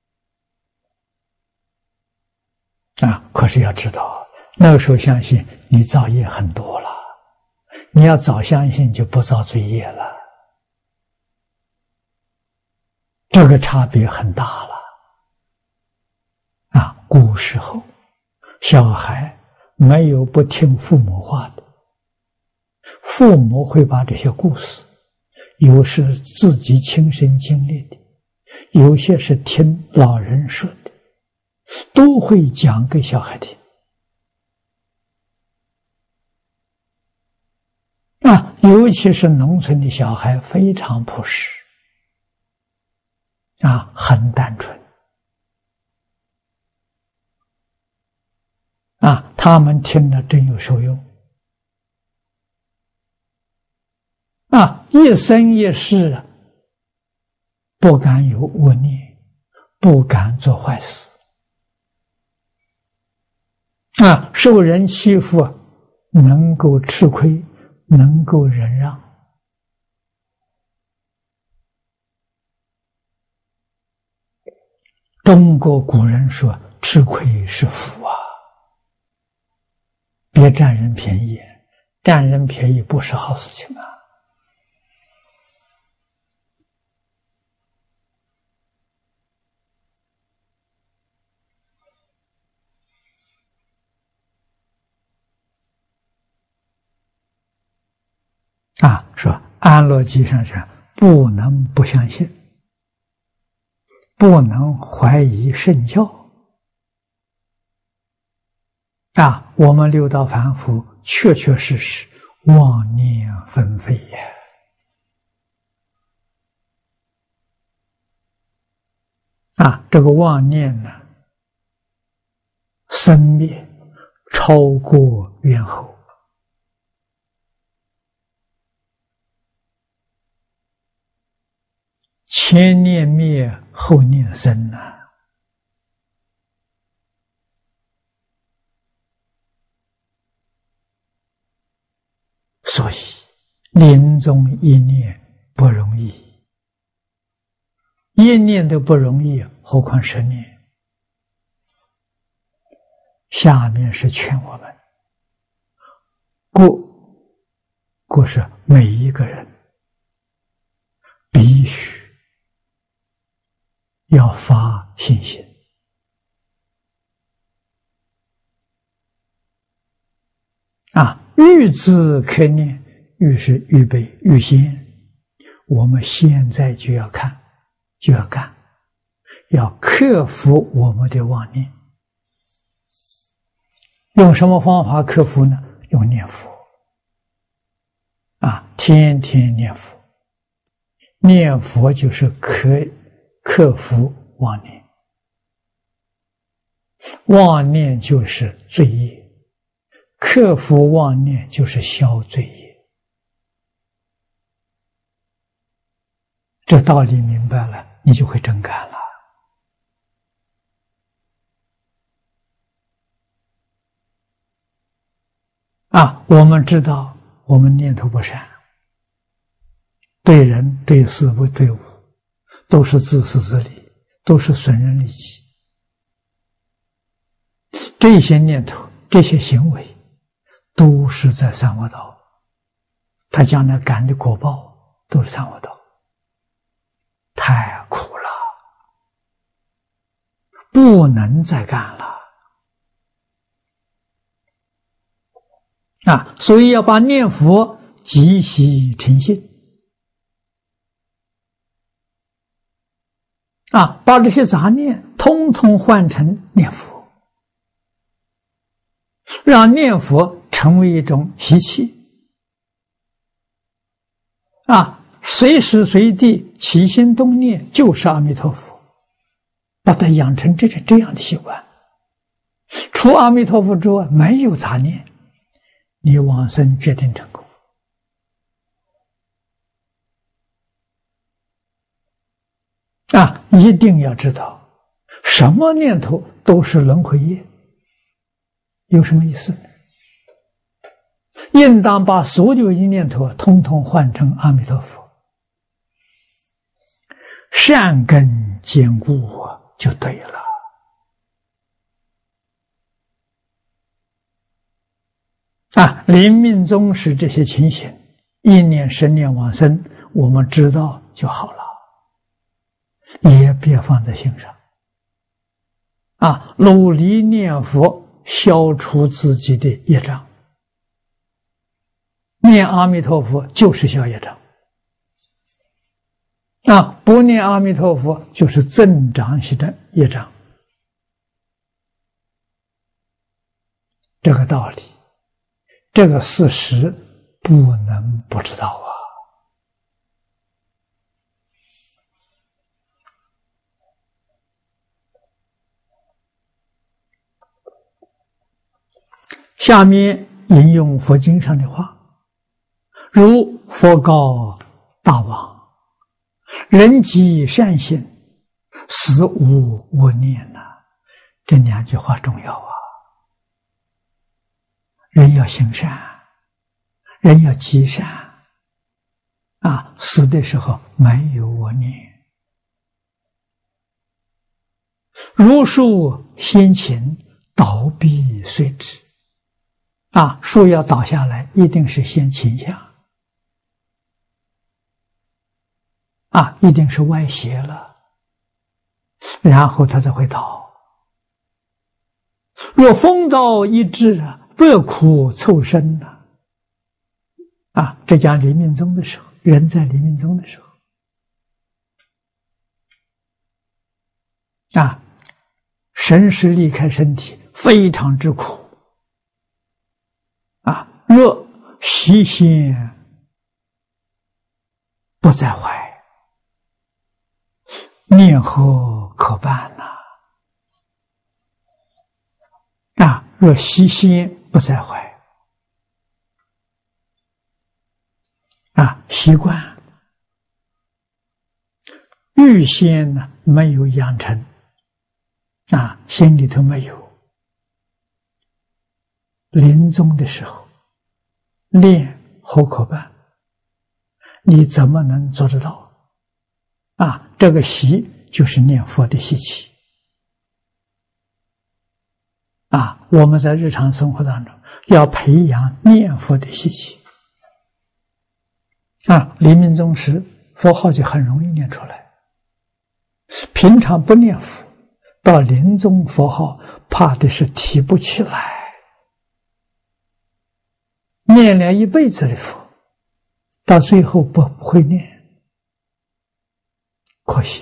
了。可是要知道，那个时候相信，你造业很多了。你要早相信，就不造罪业了。这个差别很大了。古时候小孩没有不听父母话的，父母会把这些故事，有是自己亲身经历的，有些是听老人说的，都会讲给小孩听。尤其是农村的小孩非常朴实很单纯他们听了真有受用一生一世不敢有恶念，不敢做坏事受人欺负能够吃亏，能够忍让。中国古人说吃亏是福还占人便宜，占人便宜不是好事情啊！说安乐经上说，不能不相信，不能怀疑圣教。我们六道凡夫确确实实妄念纷飞也。这个妄念呢，生灭超过猿猴。前念灭，后念生所以临终一念不容易，一念都不容易，何况10年？下面是劝我们，故是每一个人必须要发信心欲自可念，欲是预备预先，我们现在就要看，就要干，要克服我们的妄念。用什么方法克服呢？用念佛天天念佛。念佛就是克服妄念，妄念就是罪业，克服妄念就是消罪业。这道理明白了，你就会真干了。我们知道我们念头不善，对人对事不对物都是自私自利，都是损人利己。这些念头这些行为都是在三恶道，他将来感的果报都是三恶道，太苦了，不能再干了所以要把念佛积习成性把这些杂念通通换成念佛，让念佛成为一种习气随时随地起心动念就是阿弥陀佛，把它养成这样的习惯。除阿弥陀佛之外没有杂念，你往生决定成功一定要知道，什么念头都是轮回业，有什么意思呢？应当把所有的念头通通换成阿弥陀佛，善根坚固就对了临命终时这些情形，1念10年往生，我们知道就好了，也别放在心上努力念佛，消除自己的业障。念阿弥陀佛就是消业障不念阿弥陀佛就是增长型的业障。这个道理，这个事实不能不知道下面引用佛经上的话，如佛告大王，人即善行，实无恶念这2句话重要人要行善，人要积善死的时候没有恶念。如树先秦，倒必遂之树要倒下来，一定是先倾向，一定是歪斜了，然后它才会倒。若风倒一至百苦凑身这讲临命终的时候，人在临命终的时候神识离开身体，非常之苦若习先不在怀，念何可办若习先不在怀习惯预先没有养成心里头没有，临终的时候念何可办？你怎么能做得到？这个习就是念佛的习气我们在日常生活当中要培养念佛的习气临命终时佛号就很容易念出来，平常不念佛，到临终佛号怕的是提不起来，念了一辈子的佛，到最后不会念，可惜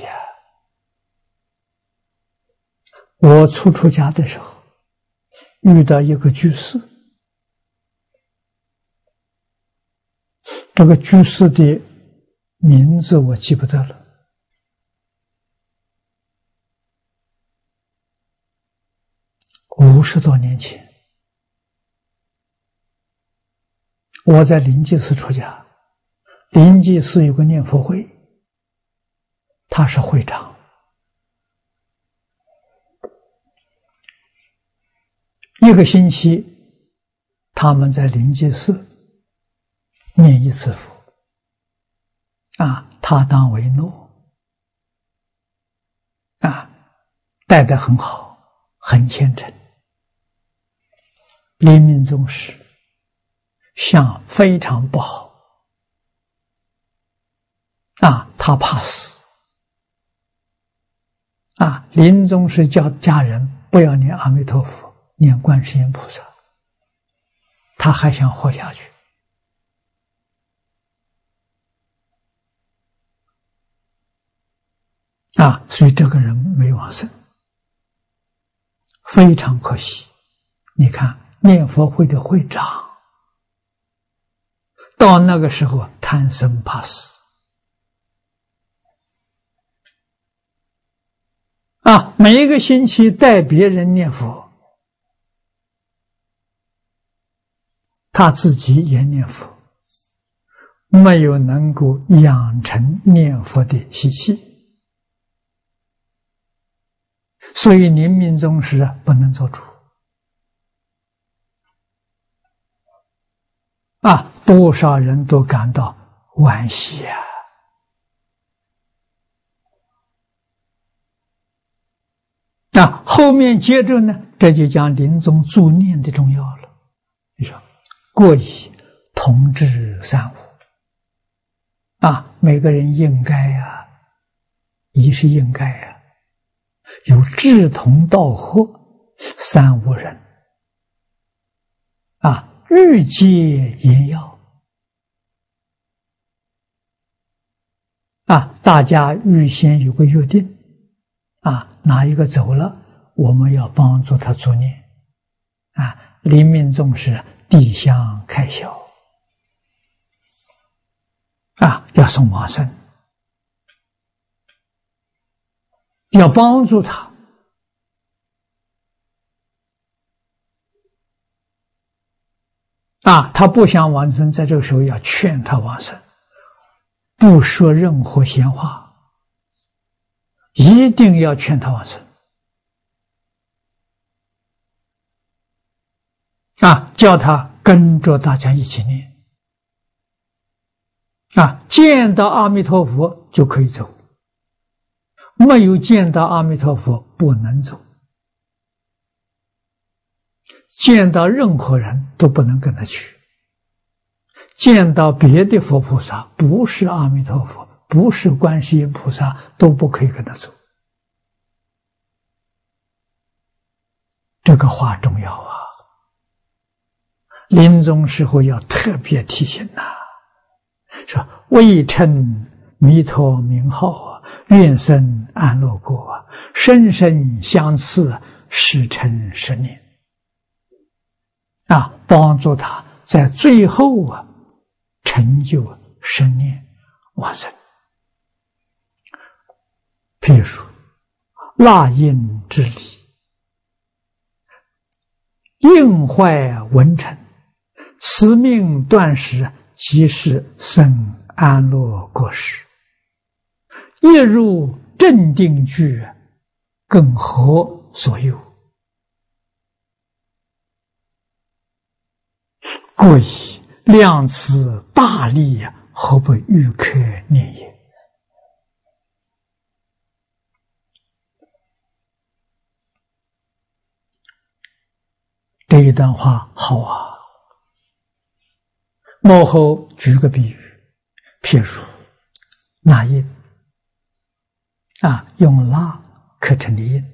我初出家的时候遇到一个居士，这个居士的名字我记不得了，50多年前我在临济寺出家，临济寺有个念佛会，他是会长，一个星期他们在临济寺念一次佛他当为诺带得很好，很虔诚。临命终时相非常不好他怕死临终时叫家人不要念阿弥陀佛，念观世音菩萨，他还想活下去所以这个人没往生，非常可惜。你看念佛会的会长到那个时候贪生怕死每一个星期带别人念佛，他自己也念佛，没有能够养成念佛的习气，所以临命终时不能做主多少人都感到惋惜后面接着呢，这就讲临终助念的重要了。你说过以同治三无每个人应该一是应该有志同道合三无人欲结言要大家预先有个约定哪一个走了，我们要帮助他助念临命终时递香开销要送往生，要帮助他他不想往生，在这个时候要劝他往生，不说任何闲话，一定要劝他往生叫他跟着大家一起念见到阿弥陀佛就可以走，没有见到阿弥陀佛不能走。 见到任何人都不能跟他去，见到别的佛菩萨，不是阿弥陀佛，不是观世音菩萨，都不可以跟他走。这个话重要啊！临终时候要特别提醒呐，说未称弥陀名号啊，愿生安乐国啊，生生相赐，时辰10年啊，帮助他在最后啊成就10年往生。譬如说蜡印之理，应坏文成，此命断时，即是生安乐国时。一入正定居，更何所有？故以量此大利，何不欲可念也？这一段话好啊！幕后举个比喻，譬如蜡印啊，用蜡刻成的印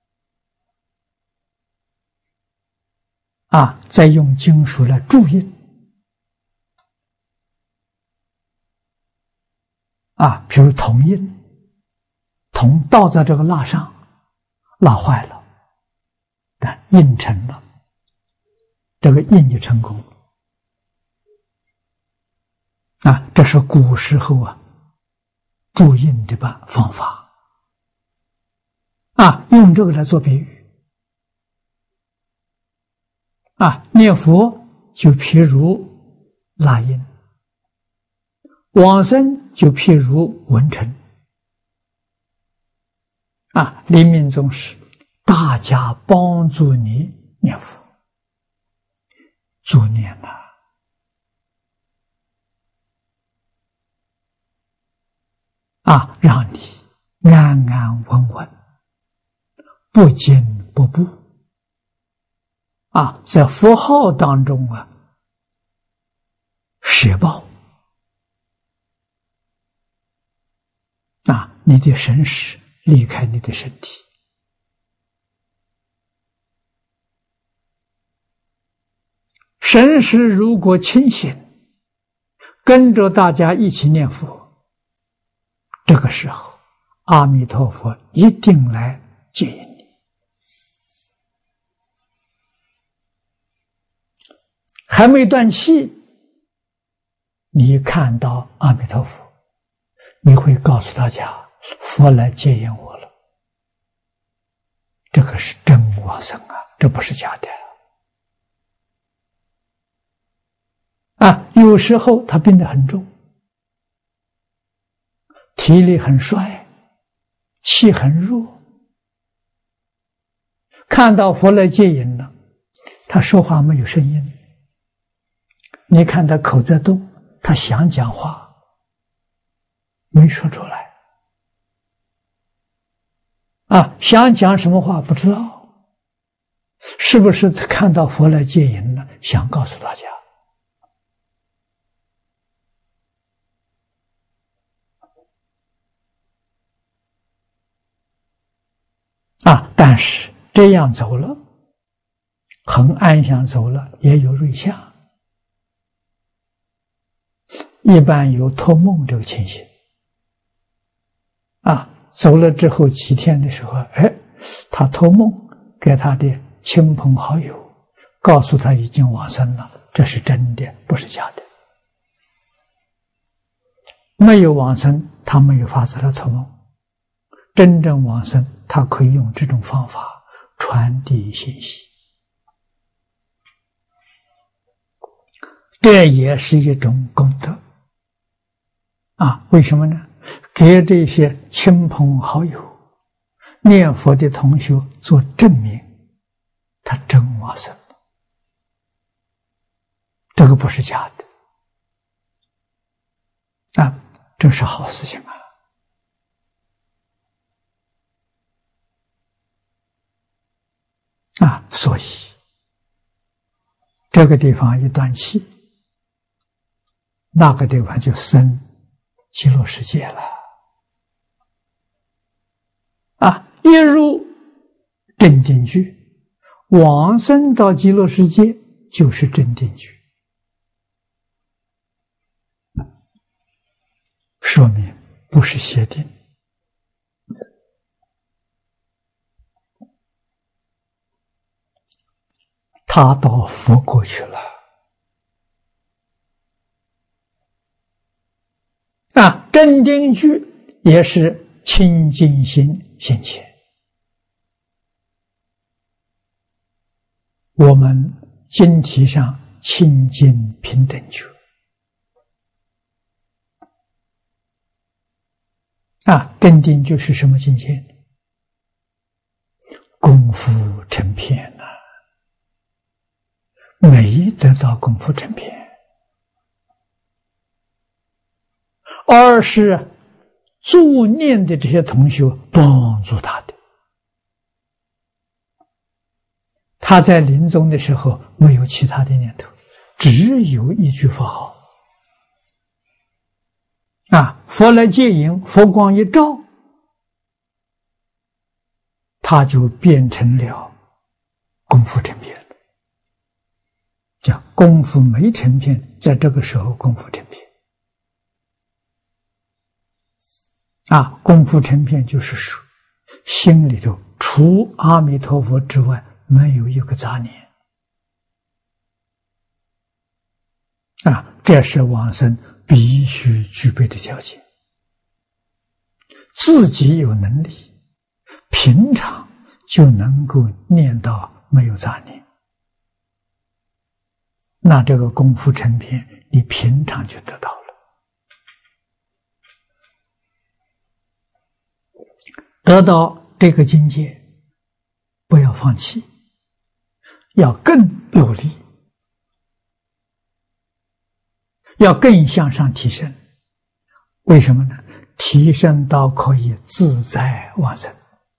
啊，再用金属来铸印啊，比如铜印，铜倒在这个蜡上，蜡坏了，但印成了，这个印就成功了啊！这是古时候啊铸印的方法啊，用这个来做比喻啊。念佛就譬如蜡印，往生就譬如文成啊。临命终时，大家帮助你念佛，助念了啊，让你安安稳稳，不惊不怖啊，在佛号当中啊舍报啊，你的神识离开你的身体神识如果清醒，跟着大家一起念佛，这个时候阿弥陀佛一定来接引你。还没断气，你看到阿弥陀佛，你会告诉大家佛来接引我了，这个是真往生啊，这不是假的啊。有时候他病得很重，体力很衰，气很弱，看到佛来接引了，他说话没有声音，你看他口在动，他想讲话没说出来啊，想讲什么话不知道，是不是看到佛来接引了，想告诉大家啊？但是这样走了，很安详走了，也有瑞相，一般有托梦这个情形啊。走了之后几天的时候，他托梦给他的亲朋好友，告诉他已经往生了，这是真的，不是假的。没有往生，他没有法子来托梦；真正往生，他可以用这种方法传递信息，这也是一种功德啊。为什么呢？给这些亲朋好友、念佛的同学做证明，他真往生了，这个不是假的啊，这是好事情啊！所以这个地方一断气，那个地方就生极乐世界了。一入真定居，往生到极乐世界就是真定居，说明不是邪定。他到佛国去了。真定居也是清净心现前。我们经题上清净平等觉真定居是什么境界？功夫成片没得到功夫成片，而是助念的这些同学帮助他的。他在临终的时候没有其他的念头，只有一句佛号佛来接引，佛光一照，他就变成了功夫成片。叫功夫没成片，在这个时候功夫成片功夫成片就是说心里头除阿弥陀佛之外没有一个杂念这是往生必须具备的条件。自己有能力，平常就能够念到没有杂念，那这个功夫成片，你平常就得到了。得到这个境界，不要放弃，要更努力，要更向上提升。为什么呢？提升到可以自在往生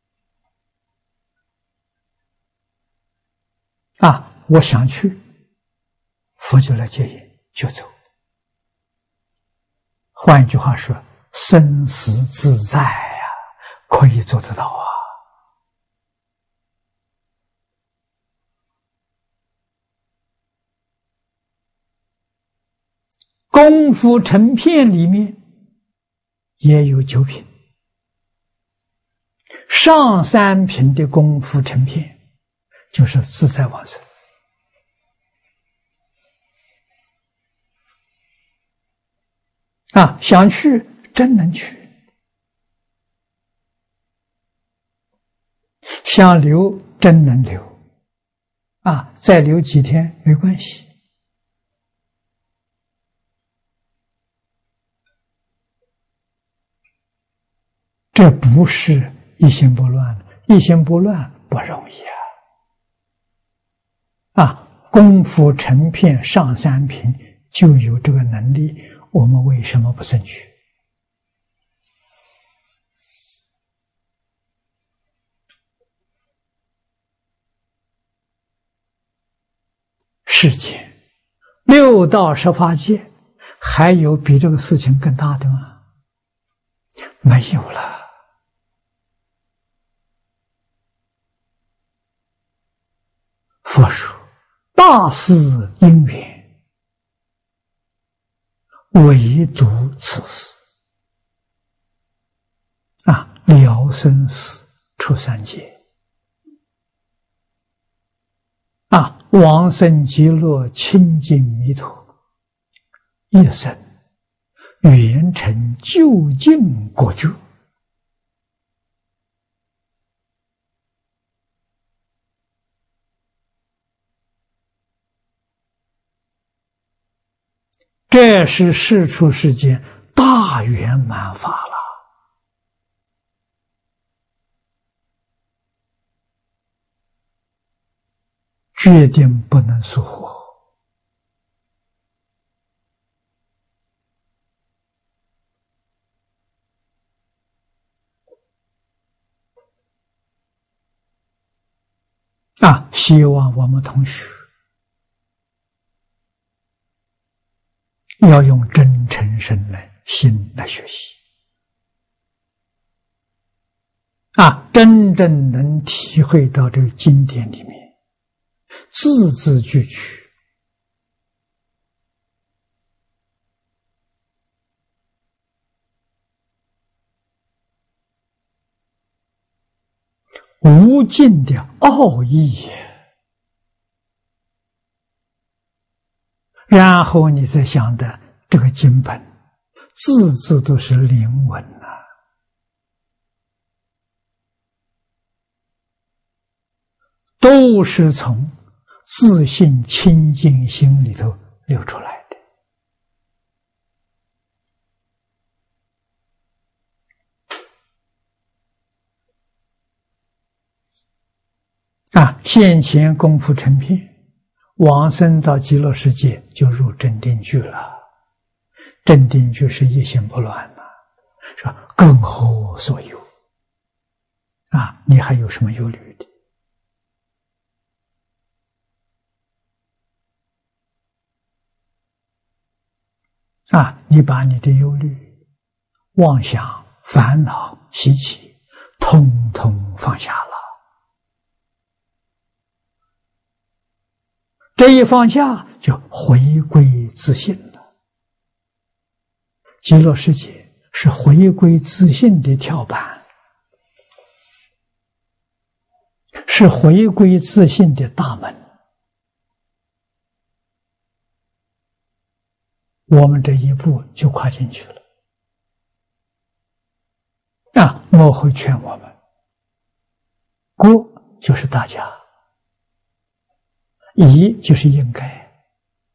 我想去，佛就来接引，就走。换一句话说，生死自在可以做得到功夫成片里面也有9品，上3品的功夫成片就是自在往生想去真能去，想留真能留再留几天没关系。这不是一心不乱的，一心不乱不容易功夫成片上3品就有这个能力，我们为什么不争取？世间6道18界还有比这个事情更大的吗？没有了。佛说大事因缘，唯独此事了生死出三界往生极乐清净弥陀，一生圆成究竟果觉。这是世出世间大圆满法了，决定不能疏忽。希望我们同学要用真诚心来学习真正能体会到这个经典里面字字句句无尽的奥义，然后你再想的这个经本字字都是灵文都是从自信清净心里头流出来的现前功夫成片，往生到极乐世界就入正定居了。正定居是一心不乱了，说更何所有你还有什么忧虑的？你把你的忧虑、妄想、烦恼、习气统统放下了。这一放下，就回归自信了。极乐世界是回归自信的跳板，是回归自信的大门。我们这一步就跨进去了。末会劝我们，过就是大家，宜就是应该，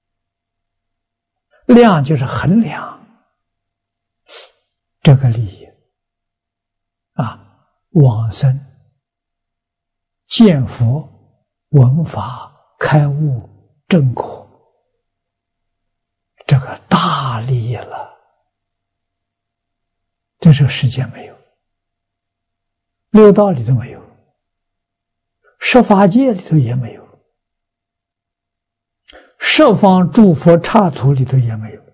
量就是衡量这个利益往生、见佛、闻法、开悟、证果，这个大利益了。这是世间没有，六道里头没有，十法界里头也没有，十方诸佛刹土里头也没有，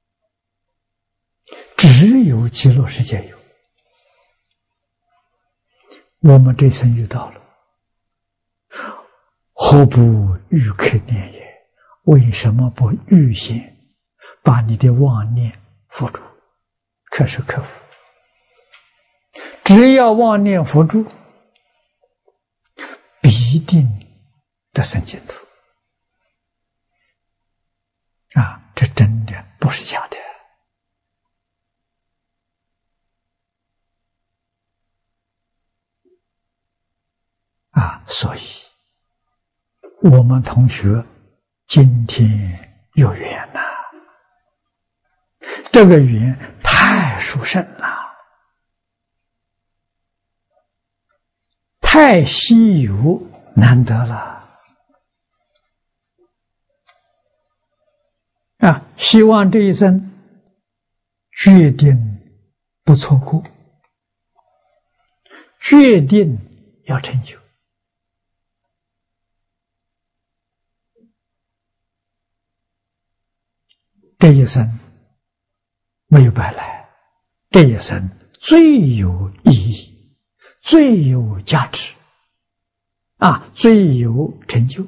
只有极乐世界有。我们这生遇到了，何不欲克念也？为什么不预先把你的妄念伏住？克是克服，只要妄念伏住，必定得生净土。这真的不是假的。所以我们同学今天有缘呐，这个缘太殊胜了，太稀有难得了。希望这一生决定不错过，决定要成就。这一生没有白来，这一生最有意义，最有价值，最有成就，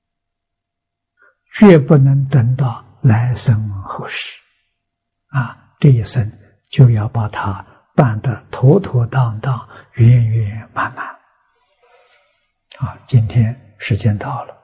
绝不能等到来生后世。这一生就要把它办得妥妥当当、圆圆满满。今天时间到了。